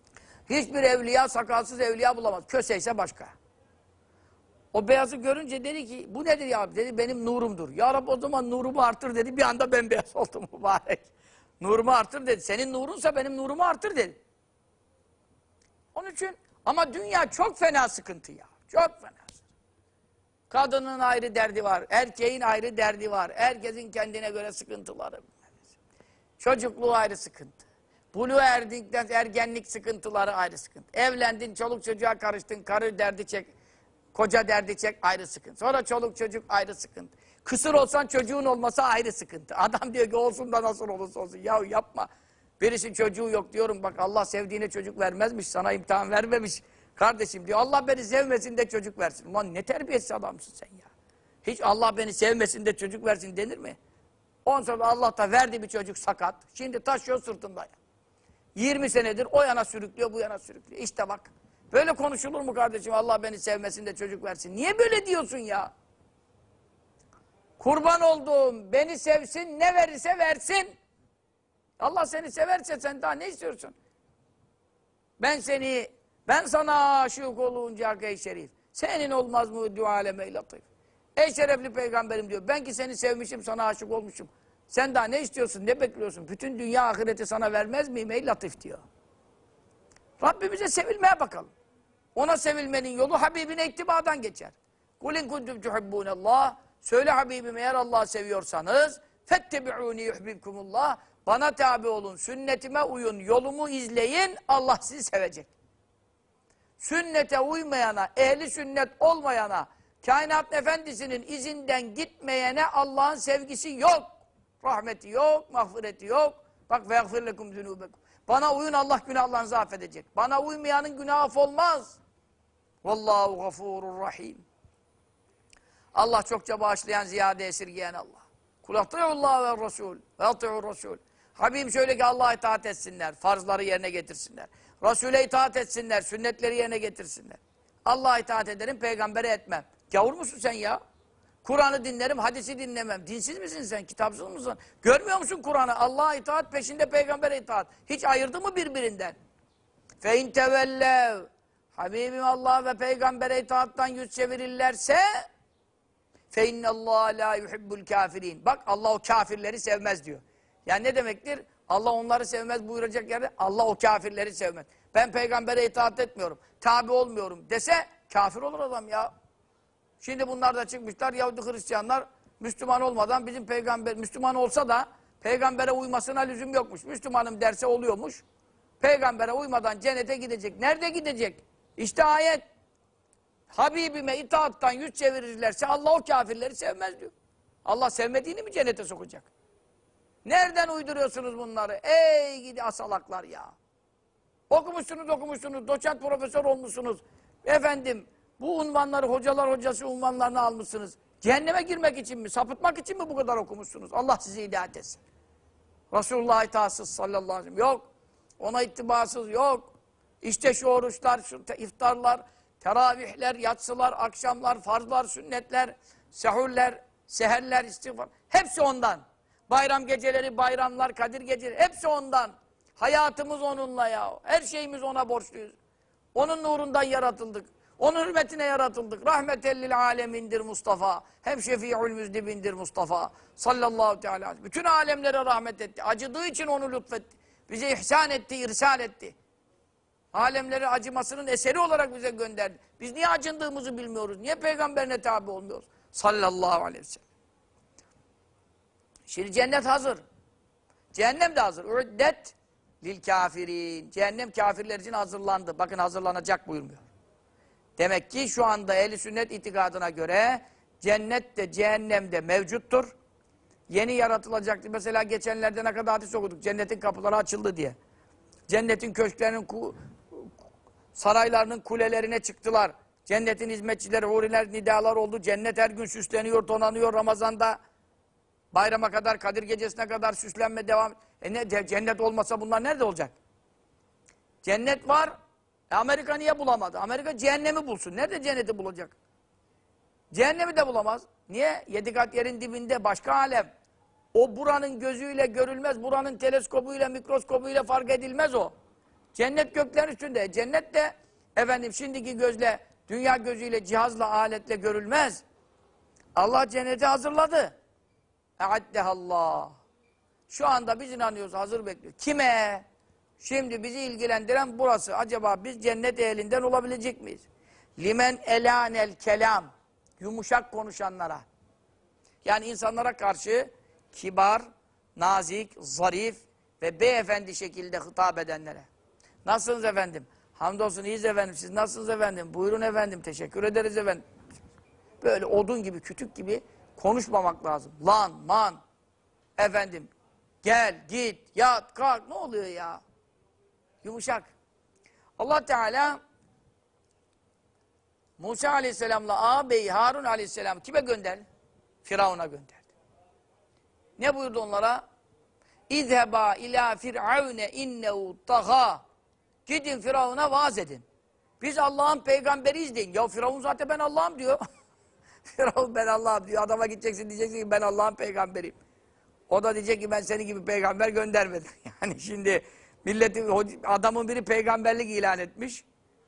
Hiçbir evliya, sakalsız evliya bulamaz. Köseyse başka. O beyazı görünce dedi ki, bu nedir ya? Dedi, benim nurumdur. Ya Rabbi o zaman nurumu artır dedi. Bir anda bembeyaz oldum mübarek. Nurumu artır dedi. Senin nurunsa benim nurumu artır dedi. Onun için, ama dünya çok fena sıkıntı ya. Çok fena. Kadının ayrı derdi var, erkeğin ayrı derdi var. Herkesin kendine göre sıkıntıları. Çocukluğu ayrı sıkıntı. Buluğa erdikten ergenlik sıkıntıları ayrı sıkıntı. Evlendin, çoluk çocuğa karıştın, karı derdi çek, koca derdi çek, ayrı sıkıntı. Sonra çoluk çocuk ayrı sıkıntı. Kısır olsan çocuğun olmasa ayrı sıkıntı. Adam diyor ki olsun da nasıl olursa olsun. Ya yapma. Birisi çocuğu yok diyorum, bak Allah sevdiğine çocuk vermezmiş, sana imtihan vermemiş. Kardeşim diyor, Allah beni sevmesin de çocuk versin. Ulan ne terbiyesiz adamsın sen ya. Hiç Allah beni sevmesin de çocuk versin denir mi? Ondan sonra Allah da verdi bir çocuk sakat. Şimdi taşıyor sırtında ya. 20 senedir o yana sürüklüyor, bu yana sürüklüyor. İşte bak. Böyle konuşulur mu kardeşim? Allah beni sevmesin de çocuk versin. Niye böyle diyorsun ya? Kurban olduğum beni sevsin, ne verirse versin. Allah seni severse sen daha ne istiyorsun? Ben sana aşık olunca ey şerif. Senin olmaz mı dualeme ey latif. Ey şerefli peygamberim diyor. Ben ki seni sevmişim, sana aşık olmuşum. Sen daha ne istiyorsun, ne bekliyorsun? Bütün dünya ahireti sana vermez miyim ey latif diyor. Rabbimize sevilmeye bakalım. Ona sevilmenin yolu Habibine ittibadan geçer. Kulin kuntum tuhibbunallah. Söyle Habibim, eğer Allah'ı seviyorsanız fettebi'uni yuhbibkumullah. Bana tabi olun, sünnetime uyun, yolumu izleyin, Allah sizi sevecek. Sünnete uymayana, ehli sünnet olmayana, kainat efendisinin izinden gitmeyene Allah'ın sevgisi yok. Rahmeti yok, mağfireti yok. Bak veğfir lekum zunûbekum. Bana uyun, Allah günahlarınızı affedecek. Bana uymayanın günahı affolmaz. Vallahu gafurur rahim. Allah çokça bağışlayan, ziyade esirgeyen Allah. Kul ati'ullaha ve Resul ve ati'ur Resul. Habibim şöyle ki Allah'a itaat etsinler, farzları yerine getirsinler. Resul'e itaat etsinler, sünnetleri yerine getirsinler. Allah'a itaat ederim, peygambere etmem. Gavur musun sen ya? Kur'an'ı dinlerim, hadisi dinlemem. Dinsiz misin sen, kitapsız mısın? Görmüyor musun Kur'an'ı? Allah'a itaat, peşinde peygambere itaat. Hiç ayırdı mı birbirinden? فَاِنْ تَوَلَّوْا Habibim Allah ve peygambere itaattan yüz çevirirlerse فَاِنَّ اللّٰهَ لَا يُحِبُّ الْكَافِرِينَ Bak Allah o kafirleri sevmez diyor. Yani ne demektir? Allah onları sevmez buyuracak yerde Allah o kafirleri sevmez. Ben peygambere itaat etmiyorum, tabi olmuyorum dese kafir olur adam ya. Şimdi bunlar da çıkmışlar, Yahudi Hristiyanlar Müslüman olmadan bizim peygamber, Müslüman olsa da peygambere uymasına lüzum yokmuş. Müslümanım derse oluyormuş. Peygambere uymadan cennete gidecek. Nerede gidecek? İşte ayet. Habibime itaattan yüz çevirirlerse Allah o kafirleri sevmez diyor. Allah sevmediğini mi cennete sokacak? Nereden uyduruyorsunuz bunları? Ey gidi asalaklar ya. Okumuşsunuz, doçent profesör olmuşsunuz. Efendim, bu unvanları, hocalar hocası unvanlarını almışsınız. Cehenneme girmek için mi, sapıtmak için mi bu kadar okumuşsunuz? Allah sizi hidayet etsin. Resulullah'a itaatsız sallallahu aleyhi ve sellem yok. Ona ittibasız yok. İşte şu oruçlar, şu iftarlar, teravihler, yatsılar, akşamlar, farzlar, sünnetler, sehurler, seherler, istiğfar. Hepsi ondan. Bayram geceleri, bayramlar, Kadir geceleri, hepsi ondan. Hayatımız onunla ya. Her şeyimiz ona borçluyuz. Onun nurundan yaratıldık. Onun hürmetine yaratıldık. Rahmetellil alemindir Mustafa. Hem şefi'ül müzdibindir Mustafa. Sallallahu teala. Bütün alemlere rahmet etti. Acıdığı için onu lütfetti. Bize ihsan etti, irsal etti. Alemleri acımasının eseri olarak bize gönderdi. Biz niye acındığımızı bilmiyoruz. Niye peygamberine tabi olmuyoruz? Sallallahu aleyhi ve sellem. Şimdi cennet hazır. Cehennem de hazır. Üddet lil kafirin. Cehennem kafirler için hazırlandı. Bakın hazırlanacak buyurmuyor. Demek ki şu anda ehl-i sünnet itikadına göre cennet de cehennem de mevcuttur. Yeni yaratılacaktır. Mesela geçenlerde ne kadar hadis okuduk. Cennetin kapıları açıldı diye. Cennetin köşklerinin, saraylarının kulelerine çıktılar. Cennetin hizmetçileri, huriler, nidalar oldu. Cennet her gün süsleniyor, donanıyor Ramazan'da. Bayrama kadar, Kadir gecesine kadar süslenme devam. Cennet olmasa bunlar nerede olacak? Cennet var. Amerika niye bulamadı? Amerika cehennemi bulsun. Nerede cenneti bulacak? Cehennemi de bulamaz. Niye? 7 kat yerin dibinde başka alem. O buranın gözüyle görülmez. Buranın teleskobuyla, mikroskobuyla fark edilmez o. Cennet göklerin üstünde. Cennet de efendim şimdiki gözle, dünya gözüyle, cihazla, aletle görülmez. Allah cenneti hazırladı. Allah. Şu anda biz inanıyoruz, hazır bekliyor. Kime? Şimdi bizi ilgilendiren burası. Acaba biz cennet ehlinden olabilecek miyiz? Limen elanel kelam. Yumuşak konuşanlara. Yani insanlara karşı kibar, nazik, zarif ve beyefendi şekilde hitap edenlere. Nasılsınız efendim? Hamdolsun iyiyiz efendim. Siz nasılsınız efendim? Buyurun efendim. Teşekkür ederiz efendim. Böyle odun gibi, kütük gibi konuşmamak lazım. Lan, man, efendim, gel, git, yat, kalk. Ne oluyor ya? Yumuşak. Allah Teala Musa Aleyhisselam'la ağabeyi Harun Aleyhisselam kime gönderdi? Firavun'a gönderdi. Ne buyurdu onlara? İzheba ila firavune innehu taha. Gidin Firavun'a vaaz edin. Biz Allah'ın peygamberiyiz deyin. Ya Firavun zaten ben Allah'ım diyor. Firavun ben Allah'ım diyor. Adama gideceksin diyeceksin ki ben Allah'ın peygamberiyim. O da diyecek ki ben seni gibi peygamber göndermedim. Yani şimdi milletin, adamın biri peygamberlik ilan etmiş.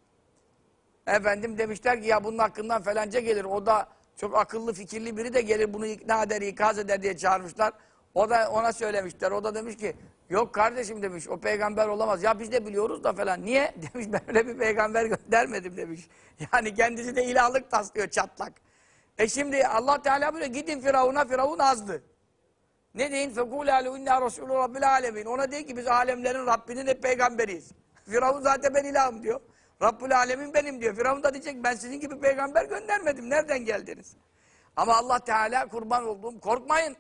Efendim demişler ki ya bunun hakkından falanca gelir. O da çok akıllı fikirli biri de gelir bunu ikna eder, ikaz eder diye çağırmışlar. O da ona söylemişler. O da demiş ki yok kardeşim demiş o peygamber olamaz. Ya biz de biliyoruz da falan. Niye? Demiş ben öyle bir peygamber göndermedim demiş. Yani kendisi de ilahlık taslıyor çatlak. Şimdi Allah Teala böyle gidin Firavun'a, Firavun azdı. Ne deyin? فَقُولَ عَلُوا اِنَّا رَسُولُ رَبِّ الْعَالَمِينَ. Ona deyin ki biz alemlerin Rabbinin hep peygamberiyiz. Firavun zaten ben ilahım diyor. Rabbül Alemin benim diyor. Firavun da diyecek ben sizin gibi peygamber göndermedim. Nereden geldiniz? Ama Allah Teala kurban olduğum korkmayın.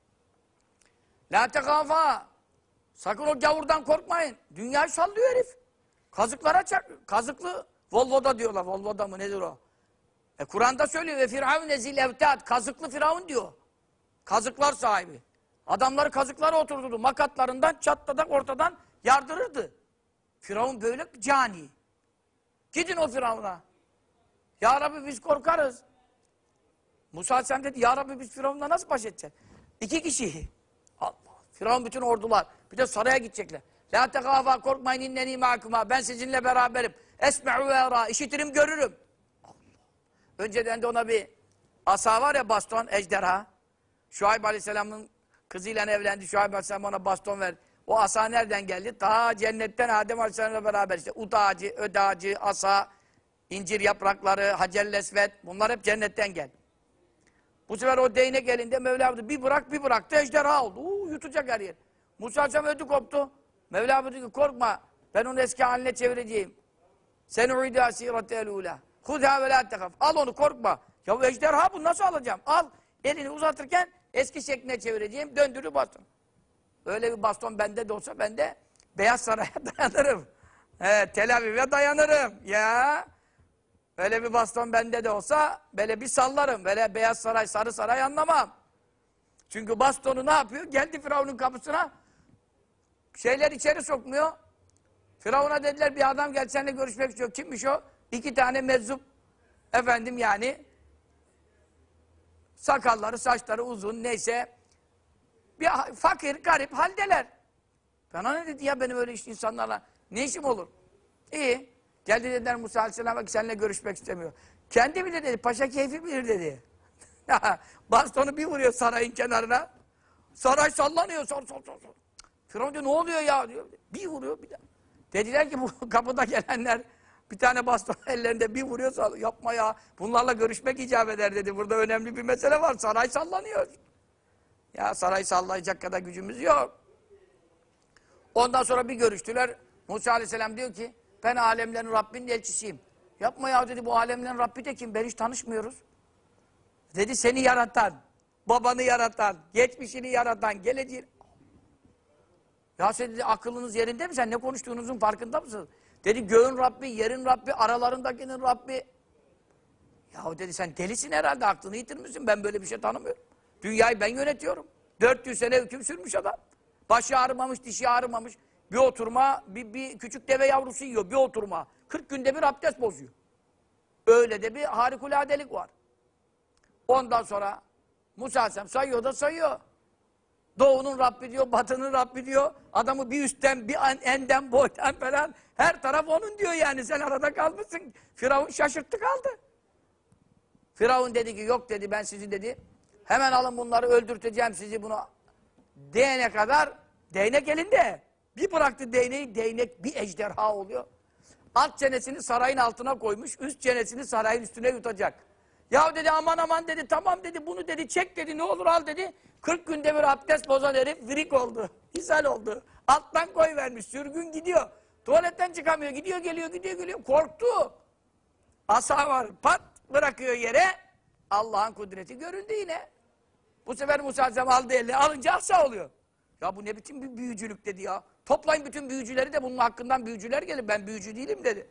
La tekâfâ. Sakın o gavurdan korkmayın. Dünyayı sallıyor herif. Kazıklara çak. Kazıklı Volvo'da diyorlar. Volvo'da mı nedir o? Kur'an'da söylüyor ve firavun ezil evtad. Kazıklı Firavun diyor. Kazıklar sahibi. Adamları kazıklara oturturdu. Makatlarından çatladak ortadan yardırırdı. Firavun böyle cani. Gidin o Firavun'a. Ya Rabbi biz korkarız. Musa Aleyhisselam dedi ya Rabbi biz Firavun'la nasıl baş edeceğiz? 2 kişi. Allah. Firavun bütün ordular. Bir de saraya gidecekler. La tekâfâ korkmayın inneni mâkuma. Ben sizinle beraberim. Esme'u ve erâ. İşitirim görürüm. Allah. Önceden de ona bir asa var ya baston ejderha. Şuayb Aleyhisselam'ın kızıyla evlendi. Şuayb Aleyhisselam ona baston verdi. O asa nereden geldi? Ta cennetten Adem Aleyhisselam'la beraber işte ut ağacı, öd ağacı, asa, incir yaprakları, hacer-lesvet bunlar hep cennetten geldi. Bu sefer o değnek elinde Mevla bir bırak bir bıraktı ejderha oldu. Yutacak her yer. Musa Aleyhisselam ödü koptu. Mevla dedi ki korkma ben onu eski haline çevireceğim. Sen uidâ sîrete el-ûlâ. Hudâ ve lâ tekaf. Al onu korkma. Ya bu ejderha bunu nasıl alacağım? Al elini uzatırken eski şekline çevireceğim. Döndürü baston. Öyle bir baston bende de olsa ben de Beyaz Saray'a dayanırım. Tel Aviv'e dayanırım. Ya öyle bir baston bende de olsa böyle bir sallarım. Böyle Beyaz Saray, Sarı Saray anlamam. Çünkü bastonu ne yapıyor? Geldi Firavun'un kapısına. Şeyler içeri sokmuyor. Firavun'a dediler bir adam geldi seninle görüşmek istiyor. Kimmiş o? 2 tane meczup efendim yani sakalları, saçları uzun neyse bir fakir, garip haldeler. Bana ne dedi ya benim öyle işte insanlarla ne işim olur? İyi. Geldi dediler Musa Aleyhisselam'a ki seninle görüşmek istemiyor. Kendi bilir dedi. Paşa keyfi bilir dedi. Bastonu bir vuruyor sarayın kenarına. Saray sallanıyor. Sor. Firavun diyor ne oluyor ya diyor. Bir vuruyor bir daha. Dediler ki bu kapıda gelenler bir tane baston ellerinde bir vuruyor sallıyor. Yapma ya. Bunlarla görüşmek icap eder dedi. Burada önemli bir mesele var. Saray sallanıyor. Ya saray sallayacak kadar gücümüz yok. Ondan sonra bir görüştüler. Musa Aleyhisselam diyor ki ben alemlerin Rabbinin elçisiyim. Yapma ya dedi bu alemlerin Rabbi de kim? Ben hiç tanışmıyoruz. Dedi seni yaratan, babanı yaratan, geçmişini yaratan, geleceğini. Ya sen dedi akıllınız yerinde mi? Sen ne konuştuğunuzun farkında mısınız? Dedi göğün Rabbi, yerin Rabbi, aralarındakinin Rabbi. Ya dedi sen delisin herhalde aklını yitirmişsin. Ben böyle bir şey tanımıyorum. Dünyayı ben yönetiyorum. 400 sene hüküm sürmüş adam. Başı ağrımamış, dişi ağrımamış. Bir oturma, bir küçük deve yavrusu yiyor. Bir oturma. 40 günde bir abdest bozuyor. Öyle de bir harikuladelik var. Ondan sonra Musa Aleyhisselam sayıyor da sayıyor. Doğunun Rabbi diyor, batının Rabbi diyor. Adamı bir üstten, bir enden, boydan falan. Her taraf onun diyor yani. Sen arada kalmışsın. Firavun şaşırttı kaldı. Firavun dedi ki yok dedi ben sizi dedi. Hemen alın bunları öldürteceğim sizi bunu. Değene kadar değnek elinde. Bir bıraktı değneği, değnek bir ejderha oluyor. Alt çenesini sarayın altına koymuş, üst çenesini sarayın üstüne yutacak. Ya dedi aman aman dedi, tamam dedi, bunu dedi, çek dedi, ne olur al dedi. 40 günde bir abdest bozan herif virik oldu, ishal oldu. Alttan koyvermiş, sürgün gidiyor. Tuvaletten çıkamıyor, gidiyor geliyor, gidiyor geliyor. Korktu. Asa var, pat bırakıyor yere. Allah'ın kudreti göründü yine. Bu sefer Musa Aleyhisselam aldı eline, alınca asa oluyor. Ya bu ne biçim bir büyücülük dedi ya. Toplayın bütün büyücüleri de bunun hakkından büyücüler gelir. Ben büyücü değilim dedi.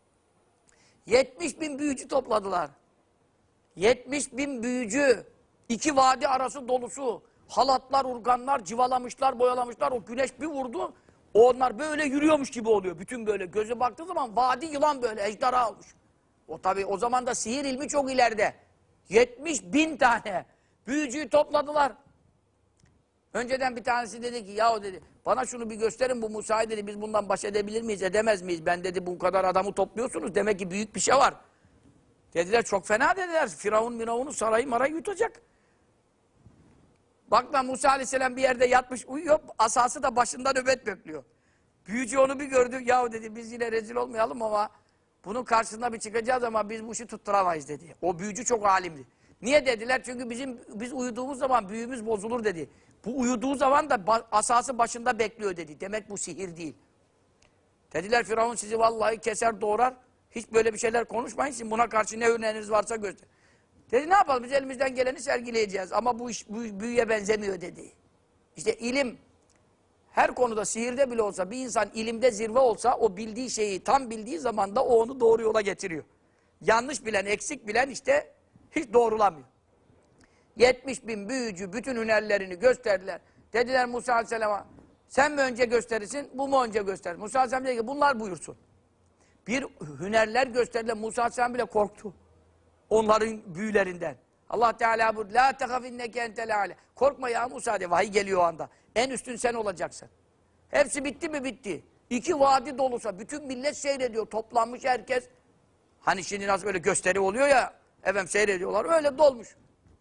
70.000 büyücü topladılar. 70.000 büyücü. 2 vadi arası dolusu. Halatlar, urganlar, civalamışlar, boyalamışlar. O güneş bir vurdu. Onlar böyle yürüyormuş gibi oluyor. Bütün böyle göze baktığı zaman vadi yılan böyle ejderha olmuş. O tabii o zaman da sihir ilmi çok ileride. 70.000 tane büyücüyü topladılar. Önceden bir tanesi dedi ki yahu dedi bana şunu bir gösterin bu Musa'yı dedi biz bundan baş edebilir miyiz edemez miyiz? Ben dedi bu kadar adamı topluyorsunuz demek ki büyük bir şey var. Dediler çok fena dediler. Firavun'un sarayı marayı yutacak. Bak lan Musa Aleyhisselam bir yerde yatmış uyuyor asası da başında nöbet bekliyor. Büyücü onu bir gördü yahu dedi biz yine rezil olmayalım ama bunun karşısında bir çıkacağız ama biz bu işi tutturamayız dedi. O büyücü çok alimdi. Niye dediler? Çünkü biz uyuduğumuz zaman büyümüz bozulur dedi. Bu uyuduğu zaman da asası başında bekliyor dedi. Demek bu sihir değil. Dediler Firavun sizi vallahi keser doğrar. Hiç böyle bir şeyler konuşmayın. Şimdi buna karşı ne öneriniz varsa göster. Dedi ne yapalım biz elimizden geleni sergileyeceğiz. Ama bu iş büyüye benzemiyor dedi. İşte ilim her konuda sihirde bile olsa bir insan ilimde zirve olsa o bildiği şeyi tam bildiği zaman da o onu doğru yola getiriyor. Yanlış bilen, eksik bilen işte hiç doğrulamıyor. 70.000 büyücü bütün hünerlerini gösterdiler. Dediler Musa Aleyhisselam'a sen mi önce gösterirsin, bu mu önce gösterir? Musa Aleyhisselam dedi ki bunlar buyursun. Bir hünerler gösterdiler. Musa Aleyhisselam bile korktu. Onların büyülerinden. Allah Teala buyurdu. La tehafinneke entel âle. Korkma ya Musa diye. Vahiy geliyor o anda. En üstün sen olacaksın. Hepsi bitti mi? Bitti. 2 vadi dolusa bütün millet seyrediyor. Toplanmış herkes. Hani şimdi nasıl öyle gösteri oluyor ya. Efendim seyrediyorlar. Öyle dolmuş.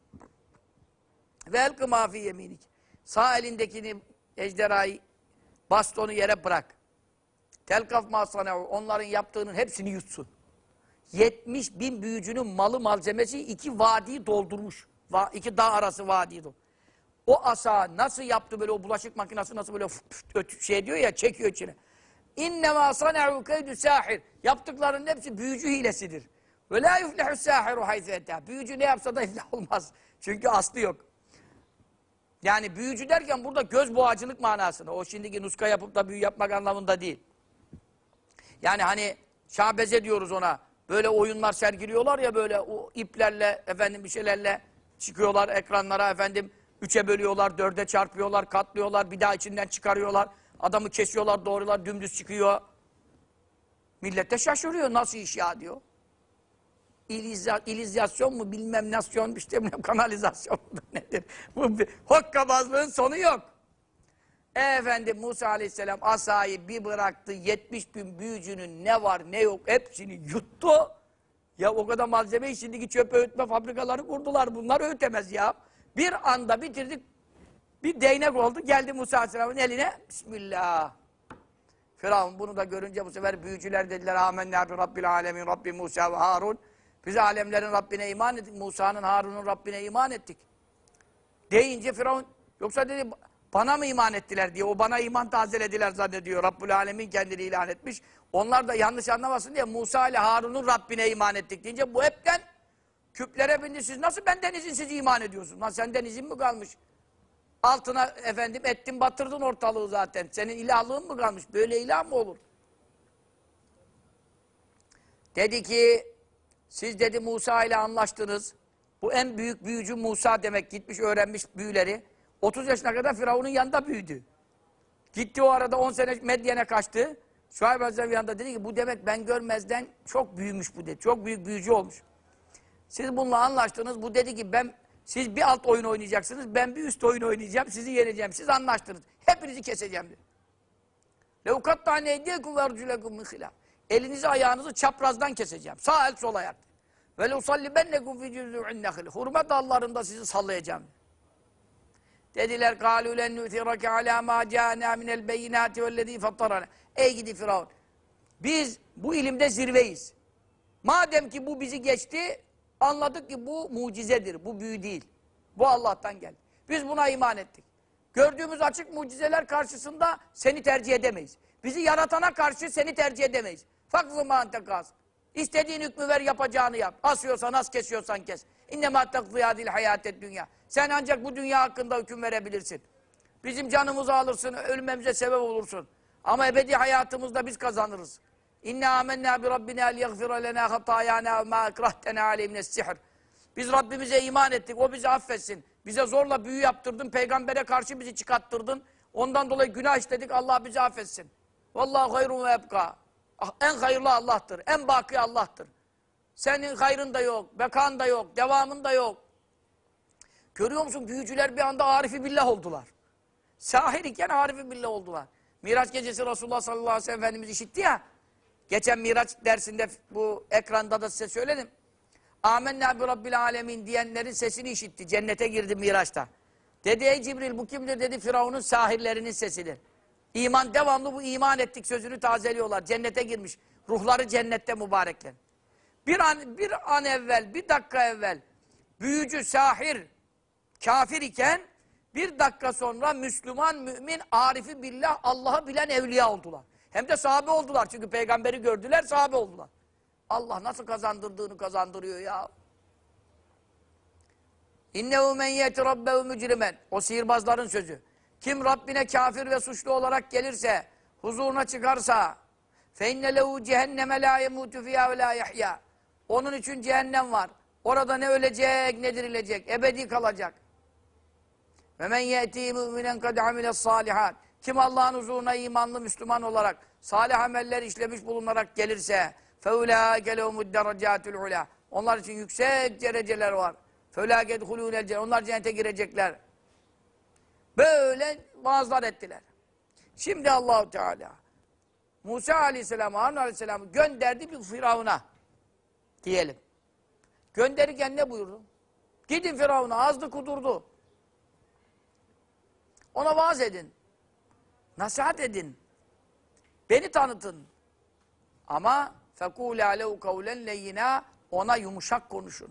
Ve elkı mâfî yeminik. Sağ elindekini ejderhayı bastonu yere bırak. Telkaf mâsanâhu. Onların yaptığının hepsini yutsun. 70.000 büyücünün malı malzemesi 2 vadiyi doldurmuş. 2 dağ arası vadiyi doldurmuş. O asa nasıl yaptı böyle o bulaşık makinesi nasıl böyle şey diyor ya çekiyor içine. İnnemâ sana'u keydü sâhir. Yaptıklarının hepsi büyücü hilesidir. Ve lâ yuflehu sâhiru haythu etâ. Büyücü ne yapsa da iflah olmaz. Çünkü aslı yok. Yani büyücü derken burada göz boğacılık manasında. O şimdiki nuska yapıp da büyü yapmak anlamında değil. Yani hani şabeze diyoruz ona. Böyle oyunlar sergiliyorlar ya böyle o iplerle efendim bir şeylerle çıkıyorlar ekranlara efendim 3'e bölüyorlar, 4'e çarpıyorlar, katlıyorlar, bir daha içinden çıkarıyorlar. Adamı kesiyorlar, doğruyorlar, dümdüz çıkıyor. Millet de şaşırıyor. Nasıl iş ya diyor. İllüzyasyon mu bilmem nasyon işte bilmem kanalizasyon mu nedir? Bu hokkabazlığın sonu yok. Efendim Musa Aleyhisselam asayı bir bıraktı. 70.000 büyücünün ne var ne yok hepsini yuttu. Ya o kadar malzemeyi şimdiki çöp öğütme fabrikaları kurdular. Bunlar öğütemez ya. Bir anda bitirdik. Bir değnek oldu. Geldi Musa Aleyhisselam'ın eline. Bismillah. Firavun bunu da görünce bu sefer büyücüler dediler. Âmennâ bi Rabbil âlemin Rabbi Musa ve Harun. Biz alemlerin Rabbine iman ettik. Musa'nın Harun'un Rabbine iman ettik. Deyince Firavun yoksa dedi bana mı iman ettiler diye. O bana iman tazelediler zannediyor. Rabbul Alemin kendini ilan etmiş. Onlar da yanlış anlamasın diye Musa ile Harun'un Rabbine iman ettik deyince bu hepten küplere bindi. Siz nasıl benden izinsiz iman ediyorsunuz? Lan senden izin mi kalmış? Altına efendim ettin batırdın ortalığı zaten. Senin ilahlığın mı kalmış? Böyle ilah mı olur? Dedi ki siz dedi Musa ile anlaştınız. Bu en büyük büyücü Musa demek gitmiş öğrenmiş büyüleri. 30 yaşına kadar Firavun'un yanında büyüdü. Gitti o arada 10 sene Medyen'e kaçtı. Şuayb Aleyhisselam yanında dedi ki bu demek ben görmezden çok büyümüş bu dedi. Çok büyük büyücü olmuş. Siz bununla anlaştınız. Bu dedi ki ben Siz bir alt oyun oynayacaksınız, ben bir üst oyun oynayacağım, sizi yeneceğim, siz anlaştınız. Hepinizi keseceğim diyor. لَوْكَطَّعْنَ اَيْدِيَكُمْ وَاَرْجُلَكُمْ مِنْ خِلَافٍ Elinizi ayağınızı çaprazdan keseceğim. Sağ el sol ayak. وَلَوْصَلِّبَنَّكُمْ فِي جُزُوعِ النَّخِلِ Hurma dallarında sizi sallayacağım. Dediler قَالُوا لَنْ نُؤْثِرَكَ عَلَى مَا جَاءَنَا مِنَ الْبَيِّنَاتِ وَالَّذ۪ي فَطَّرَنَا Ey gidi Firavun! Biz bu ilimde zirveyiz. Madem ki bu bizi geçti, anladık ki bu mucizedir, bu büyü değil. Bu Allah'tan geldi. Biz buna iman ettik. Gördüğümüz açık mucizeler karşısında seni tercih edemeyiz. Bizi yaratana karşı seni tercih edemeyiz. Fakzı mantekaz. İstediğin hükmü ver, yapacağını yap. Asıyorsan as, kesiyorsan kes. İnnemâ takziyâdil hayâted dünya. Sen ancak bu dünya hakkında hüküm verebilirsin. Bizim canımızı alırsın, ölmemize sebep olursun. Ama ebedi hayatımızda biz kazanırız. İnne amennâ bi rabbina liyaghfira lenâ hatâyâna ve mâ ekrahtena aleyh miness-sihr. Biz Rabbimize iman ettik, o bizi affetsin. Bize zorla büyü yaptırdın, peygambere karşı bizi çıkarttırdın. Ondan dolayı günah işledik, Allah bizi affetsin. Vallahu hayrun ve ebkâ. En hayırlı Allah'tır, en baki Allah'tır. Senin hayrın da yok, bekan da yok, devamın da yok. Görüyor musun? Büyücüler bir anda arifi billah oldular. Sahir iken arifi billah oldular. Miraç gecesi Resulullah sallallahu aleyhi ve sellem Efendimiz işitti ya. Geçen Miraç dersinde bu ekranda da size söyledim. Âmennâ bi rabbil âlemin diyenlerin sesini işitti. Cennete girdi Miraç'ta. Dedi ey Cibril bu kimdir dedi, Firavun'un sahirlerinin sesidir. İman devamlı bu iman ettik sözünü tazeliyorlar. Cennete girmiş. Ruhları cennette mübarekler. Bir an evvel, bir dakika evvel büyücü, sahir, kafir iken bir dakika sonra Müslüman, mümin, arifi billah, Allah'ı bilen evliya oldular. Hem de sahabe oldular. Çünkü peygamberi gördüler, sahabe oldular. Allah nasıl kazandırdığını kazandırıyor ya. İnnehu men yeti rabbehu mücrimen. O sihirbazların sözü. Kim Rabbine kafir ve suçlu olarak gelirse, huzuruna çıkarsa fe inne lehu cehenneme la yemutu fiyâ ve la yahya. Onun için cehennem var. Orada ne ölecek ne dirilecek. Ebedi kalacak. Ve men yeti müminen kad amiles salihat. Kim Allah'ın huzuruna imanlı Müslüman olarak salih ameller işlemiş bulunarak gelirse فَاُولَٰئِكَ لَهُمُ الدَّرَجَاتُ الْعُلَى Onlar için yüksek dereceler var. فَاُولَٰئِكَ يَدْخُلُونَ الْجَنَّةَ Onlar cennete girecekler. Böyle vaazlar ettiler. Şimdi Allah-u Teala Musa aleyhisselam, Harun aleyhisselam'ı gönderdi bir Firavun'a diyelim. Gönderirken ne buyurdu? Gidin Firavun'a, azdı kudurdu. Ona vaaz edin. Nasihat edin. Beni tanıtın. Ama فَقُولَا لَوْ قَوْلًا لَيِّنَا Ona yumuşak konuşun.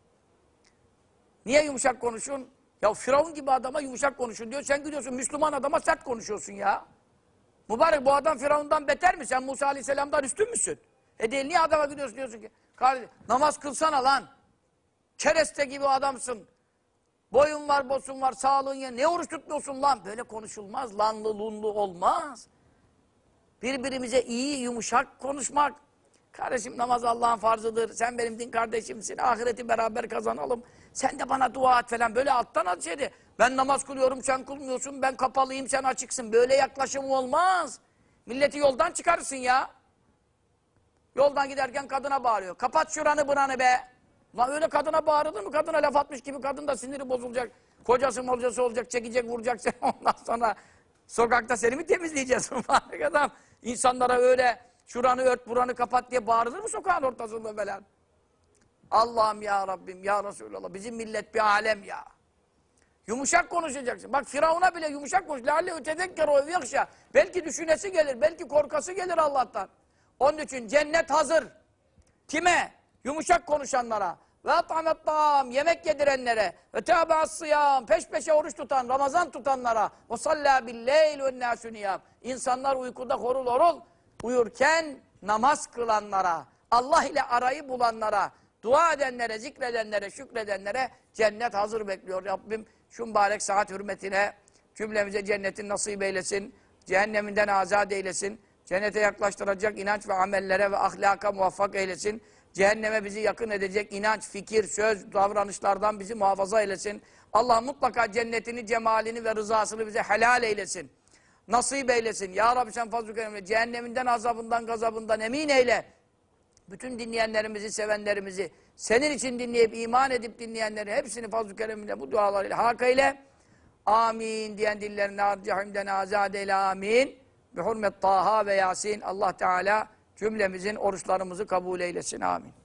Niye yumuşak konuşun? Ya Firavun gibi adama yumuşak konuşun diyor. Sen gidiyorsun Müslüman adama sert konuşuyorsun ya. Mübarek bu adam Firavun'dan beter mi? Sen Musa Aleyhisselam'dan üstün müsün? Değil niye adama gidiyorsun diyorsun ki namaz kılsana lan. Kereste gibi adamsın. Boyun var, bosun var, sağlığın ya. Ne oruç tutmuyorsun lan? Böyle konuşulmaz. Lanlı, lunlu olmaz. Birbirimize iyi, yumuşak konuşmak. Kardeşim namaz Allah'ın farzıdır. Sen benim din kardeşimsin. Ahireti beraber kazanalım. Sen de bana dua et falan. Böyle alttan at şeydi. Ben namaz kılıyorum, sen kılmıyorsun. Ben kapalıyım, sen açıksın. Böyle yaklaşım olmaz. Milleti yoldan çıkarırsın ya. Yoldan giderken kadına bağırıyor. Kapat şuranı buranı be. Lan öyle kadına bağırılır mı? Kadına laf atmış gibi kadın da siniri bozulacak. Kocası molcası olacak, çekecek, vuracak seni. Ondan sonra sokakta seni mi temizleyeceğiz? Adam insanlara öyle şuranı ört, buranı kapat diye bağırılır mı sokağın ortasında falan? Allah'ım ya Rabbim, ya Resulallah. Bizim millet bir alem ya. Yumuşak konuşacaksın. Bak Firavun'a bile yumuşak konuş. Lealle ötedekkero yakşa. Belki düşünesi gelir, belki korkası gelir Allah'tan. Onun için cennet hazır. Kime? Yumuşak konuşanlara. Ve at'amettam, yemek yedirenlere. Ve tâbe'as-sıyâm, peş peşe oruç tutan, Ramazan tutanlara. Ve sallâ billeyl ve nnâsü niyâm. İnsanlar uykuda horul horul uyurken namaz kılanlara, Allah ile arayı bulanlara, dua edenlere, zikredenlere, şükredenlere cennet hazır bekliyor. Rabbim şu mübarek saat hürmetine cümlemize cennetin nasip eylesin. Cehenneminden azat eylesin. Cennete yaklaştıracak inanç ve amellere ve ahlaka muvaffak eylesin. Cehenneme bizi yakın edecek inanç, fikir, söz, davranışlardan bizi muhafaza eylesin. Allah mutlaka cennetini, cemalini ve rızasını bize helal eylesin. Nasip eylesin. Ya Rabbi sen fazl-ı keremle cehenneminden, azabından, gazabından emin eyle. Bütün dinleyenlerimizi, sevenlerimizi, Senin için dinleyip iman edip dinleyenleri hepsini fazl-ı kereminle bu dualarıyla hak eyle. Amin diyen dillerini harcahimden azad eyle amin. Bi hurmet Taha ve Yasin. Allah Teala cümlemizin oruçlarımızı kabul eylesin amin.